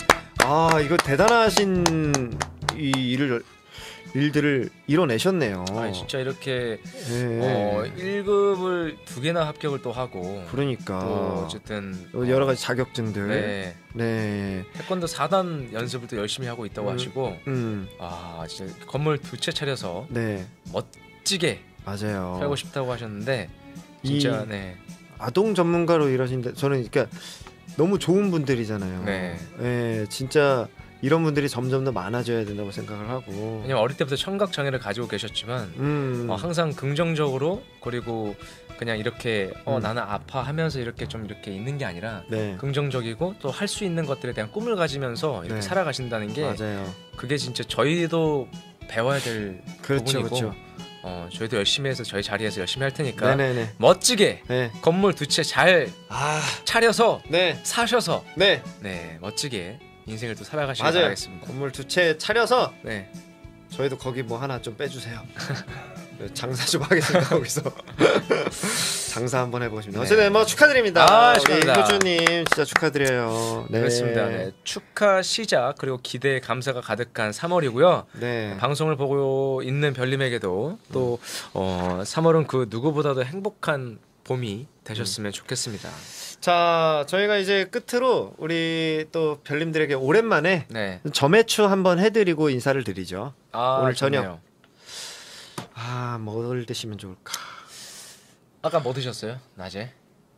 아 이거 대단하신 이 일을 일들을 이뤄내셨네요. 아 진짜 이렇게 네. 어, 일 급을 두 개나 합격을 또 하고 그러니까 또 어쨌든 여러 가지 자격증들. 네. 네. 태권도 사 단 연습을 또 열심히 하고 있다고 음. 하시고 음. 아 진짜 건물 두 채 차려서 네. 멋지게 맞아요. 살고 싶다고 하셨는데 진짜 이 네. 아동 전문가로 일하신데 저는 그러니까 너무 좋은 분들이잖아요. 네. 네, 진짜 이런 분들이 점점 더 많아져야 된다고 생각을 하고. 왜냐면 어릴 때부터 청각 장애를 가지고 계셨지만 음. 어, 항상 긍정적으로 그리고 그냥 이렇게 어 음. 나는 아파하면서 이렇게 좀 이렇게 있는 게 아니라 네. 긍정적이고 또 할 수 있는 것들에 대한 꿈을 가지면서 이렇게 네. 살아가신다는 게 맞아요. 그게 진짜 저희도 배워야 될 그렇죠, 부분이고 그렇죠. 어, 저희도 열심히 해서 저희 자리에서 열심히 할 테니까 네네네. 멋지게 네. 건물 두 채 잘 아, 차려서 네, 사셔서 네, 네 멋지게 인생을 또 살아가시길 맞아요. 바라겠습니다. 건물 두 채 차려서 네. 저희도 거기 뭐 하나 좀 빼주세요. 장사 좀 하겠습니다 거기서. 장사 한번 해보겠습니다. 네. 어쨌든 뭐 축하드립니다. 아, 우리 축하합니다. 효주님 진짜 축하드려요. 네. 그렇습니다. 네. 축하 시작 그리고 기대 감사가 가득한 삼월이고요. 네. 방송을 보고 있는 별님에게도 또 어, 삼월은 그 누구보다도 행복한 봄이 되셨으면 좋겠습니다. 자, 저희가 이제 끝으로 우리 또 별님들에게 오랜만에 네. 점액추 한번 해드리고 인사를 드리죠. 아, 오늘 저녁. 좋네요. 아, 뭘 드시면 좋을까? 아까 뭐 드셨어요? 낮에?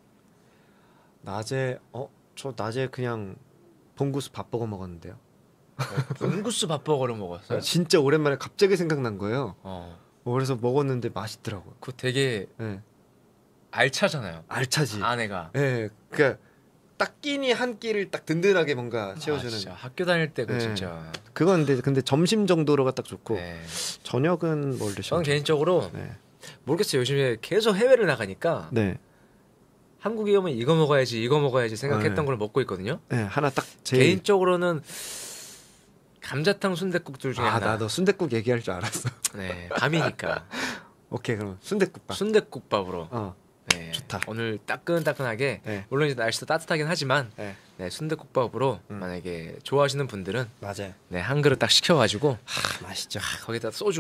낮에 어, 저 낮에 그냥 봉구수 밥버거 먹었는데요. 봉구스 밥버거를 먹었어요? 진짜 오랜만에 갑자기 생각난 거예요. 어. 어, 그래서 먹었는데 맛있더라고요. 그거 되게 네. 알차잖아요. 알차지. 아내가. 네, 그러니까 딱 끼니 한 끼를 딱 든든하게 뭔가 채워주는. 아, 진짜 학교 다닐 때 그 네. 진짜. 그건 근데 근데 점심 정도로가 딱 좋고 네. 저녁은 뭘 드시면? 저는 개인적으로 네. 모르겠어요. 요즘에 계속 해외를 나가니까 네. 한국에 오면 이거 먹어야지 이거 먹어야지 생각했던 네. 걸 먹고 있거든요. 네, 하나 딱 제일. 개인적으로는 감자탕 순댓국들 중에 아, 하나. 나도 순댓국 얘기할 줄 알았어. 네, 밤이니까 오케이, 그럼 순댓국밥. 순댓국밥으로. 어. 네, 좋다. 오늘 따끈따끈하게 네. 물론 이제 날씨도 따뜻하긴 하지만 네. 네, 순댓국밥으로 음. 만약에 좋아하시는 분들은 맞아요. 네, 한 그릇 딱 시켜가지고 아, 맛있죠. 아, 거기다 소주.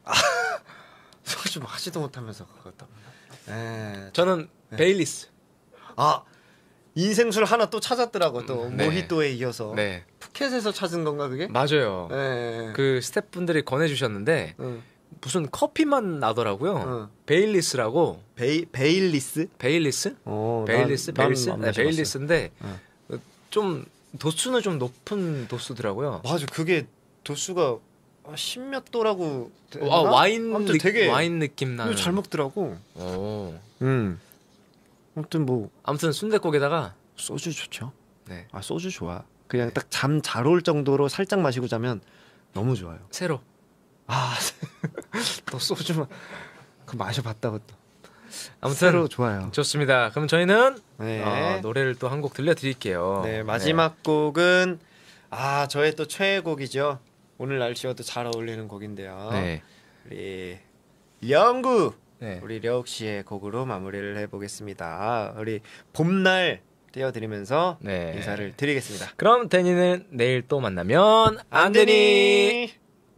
소주 마시도 못하면서 그것도. 네. 저는 네. 베일리스. 아, 인생술 하나 또 찾았더라고. 또 네. 모히또에 이어서. 네, 푸켓에서 찾은 건가 그게? 맞아요. 네. 그 스태프분들이 권해주셨는데 응. 무슨 커피만 나더라고요. 응. 베일리스라고. 베이 베일리스? 베일리스? 어, 베일리스? 난- 베일리스? 난 안 네, 마셔봤어요. 베일리스인데 응. 좀 도수는 좀 높은 도수더라고요. 맞아, 그게 도수가 십몇 도라고. 아, 와인 아무튼 느, 되게 와인 느낌 나는. 이거 잘 먹더라고. 오. 음. 아무튼 뭐 아무튼 순댓국에다가 소주 좋죠. 네, 아, 소주 좋아. 그냥 딱 잠 잘 올 정도로 살짝 마시고 자면 너무 좋아요. 새로. 아, 또 소주만 그 마셔봤다고 또. 아무튼 새로 좋아요. 좋습니다. 그럼 저희는 네. 어, 노래를 또 한 곡 들려드릴게요. 네, 마지막 곡은 아, 저의 또 최애곡이죠. 오늘 날씨와 또 잘 어울리는 곡인데요. 네. 우리 령구 네. 우리 려욱 씨의 곡으로 마무리를 해보겠습니다. 우리 봄날 띄워드리면서 네. 인사를 드리겠습니다. 그럼 데니는 내일 또 만나면 안 되니.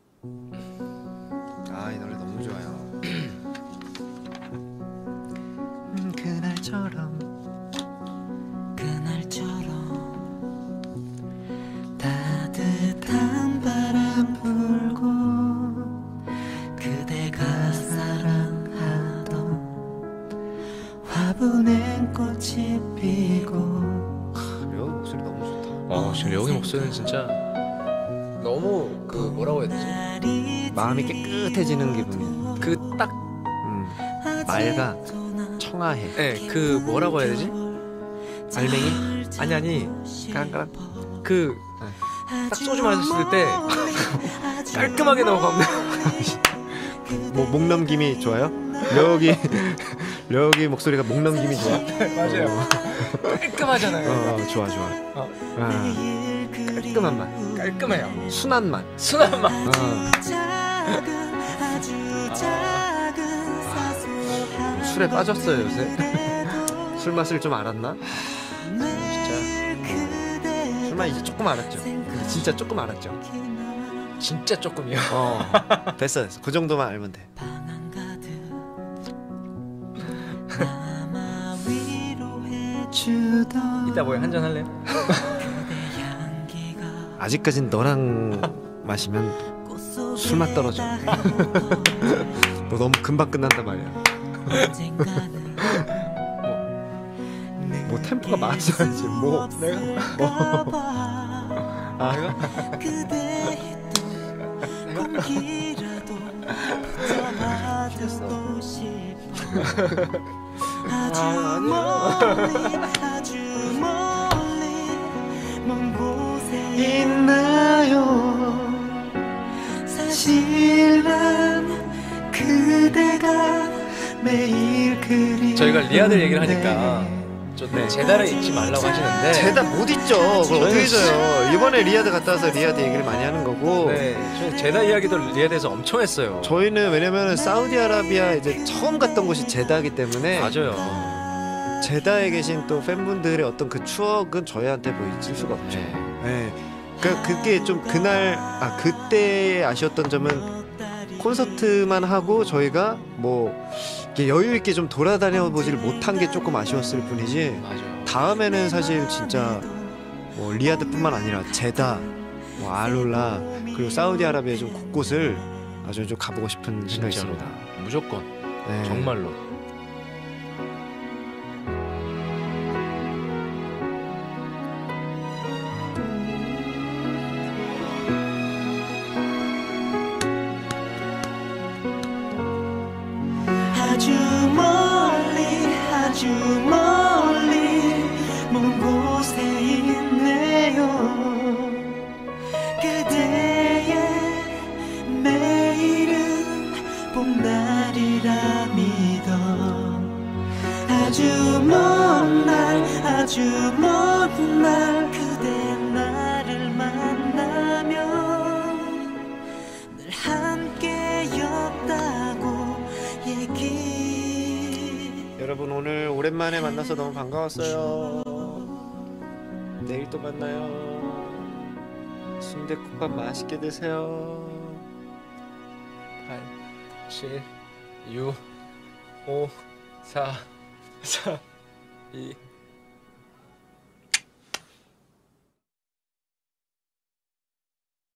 아, 이 노래 너무 좋아요. 음, 그날처럼 그날처럼 따뜻한 바람 불고 그대가 사랑하던 화분엔 꽃이 피고 려욱 목소리 너무 좋다. 어, 지금 여기 목소리는 진짜 너무 그 뭐라고 해야 되지? 마음이 깨끗해지는 기분이야. 그 딱 음, 맑아, 청아해. 네, 그 뭐라고 해야 되지? 알맹이? 아니 아니 까랑까랑 그 딱 소주 마셨을 때 깔끔하게 넘어가면 뭐 목 넘김이 좋아요? 려욱이 려욱이 목소리가 목 넘김이 좋아? 맞아요. 깔끔하잖아요. 어, 좋아 좋아. 어. 아, 깔끔한 맛, 깔끔해요. 순한 맛. 순한 맛. 어. 술에 빠졌어요 요새. 술 맛을 좀 알았나? 진짜 술 알았지만 이제 조금 알았죠. 근데 진짜 조금 알았죠. 진짜 조금이요. 어 됐어 됐어. 그 정도만 알면 돼. 이따 뭐야 한잔 할래요? 아직까진 너랑 마시면 술맛 떨어져. 너 너무 금방 끝난단 말이야. 뭐, 뭐 템포가 맞아야지. 뭐 내가 뭐. 아 이거? 아주 멀리 아주 멀리 먼 곳에 있나요 사실 난 그대가 매일 그리 저희가 리아들 얘기를 하니까 저 네. 제다를 잊지 말라고 하시는데 제다 못 잊죠. 그걸 어떻게 잊어요. 이번에 리아드 갔다 와서 리아드 얘기를 많이 하는 거고 네, 저희 제다 이야기도 리아드에서 엄청 했어요. 저희는 왜냐면 사우디아라비아 이제 처음 갔던 곳이 제다이기 때문에 맞아요. 제다에 계신 또 팬분들의 어떤 그 추억은 저희한테 뭐 잊을 수가 없죠. 네. 네. 그러니까 그게 좀 그날 아 그때 아쉬웠던 점은 콘서트만 하고 저희가 뭐 이렇게 여유 있게 좀 돌아다녀 보지를 못한 게 조금 아쉬웠을 뿐이지. 맞아요. 다음에는 사실 진짜 뭐 리아드뿐만 아니라 제다, 뭐 알룰라 그리고 사우디아라비아 좀 곳곳을 아주 좀 가보고 싶은 생각이 진짜로 있습니다. 무조건 네. 정말로. 아주 멀리 아주 멀리 먼 곳에 있네요 그대의 매일은 봄날이라 믿어 아주 먼 날 아주 먼 날 그대 나를 만나면 늘 함께였다고 얘기 여러분 오늘 오랜만에 만나서 너무 반가웠어요. 내일 또 만나요. 순댓국밥 맛있게 드세요. 팔, 칠, 육, 오, 사, 삼, 이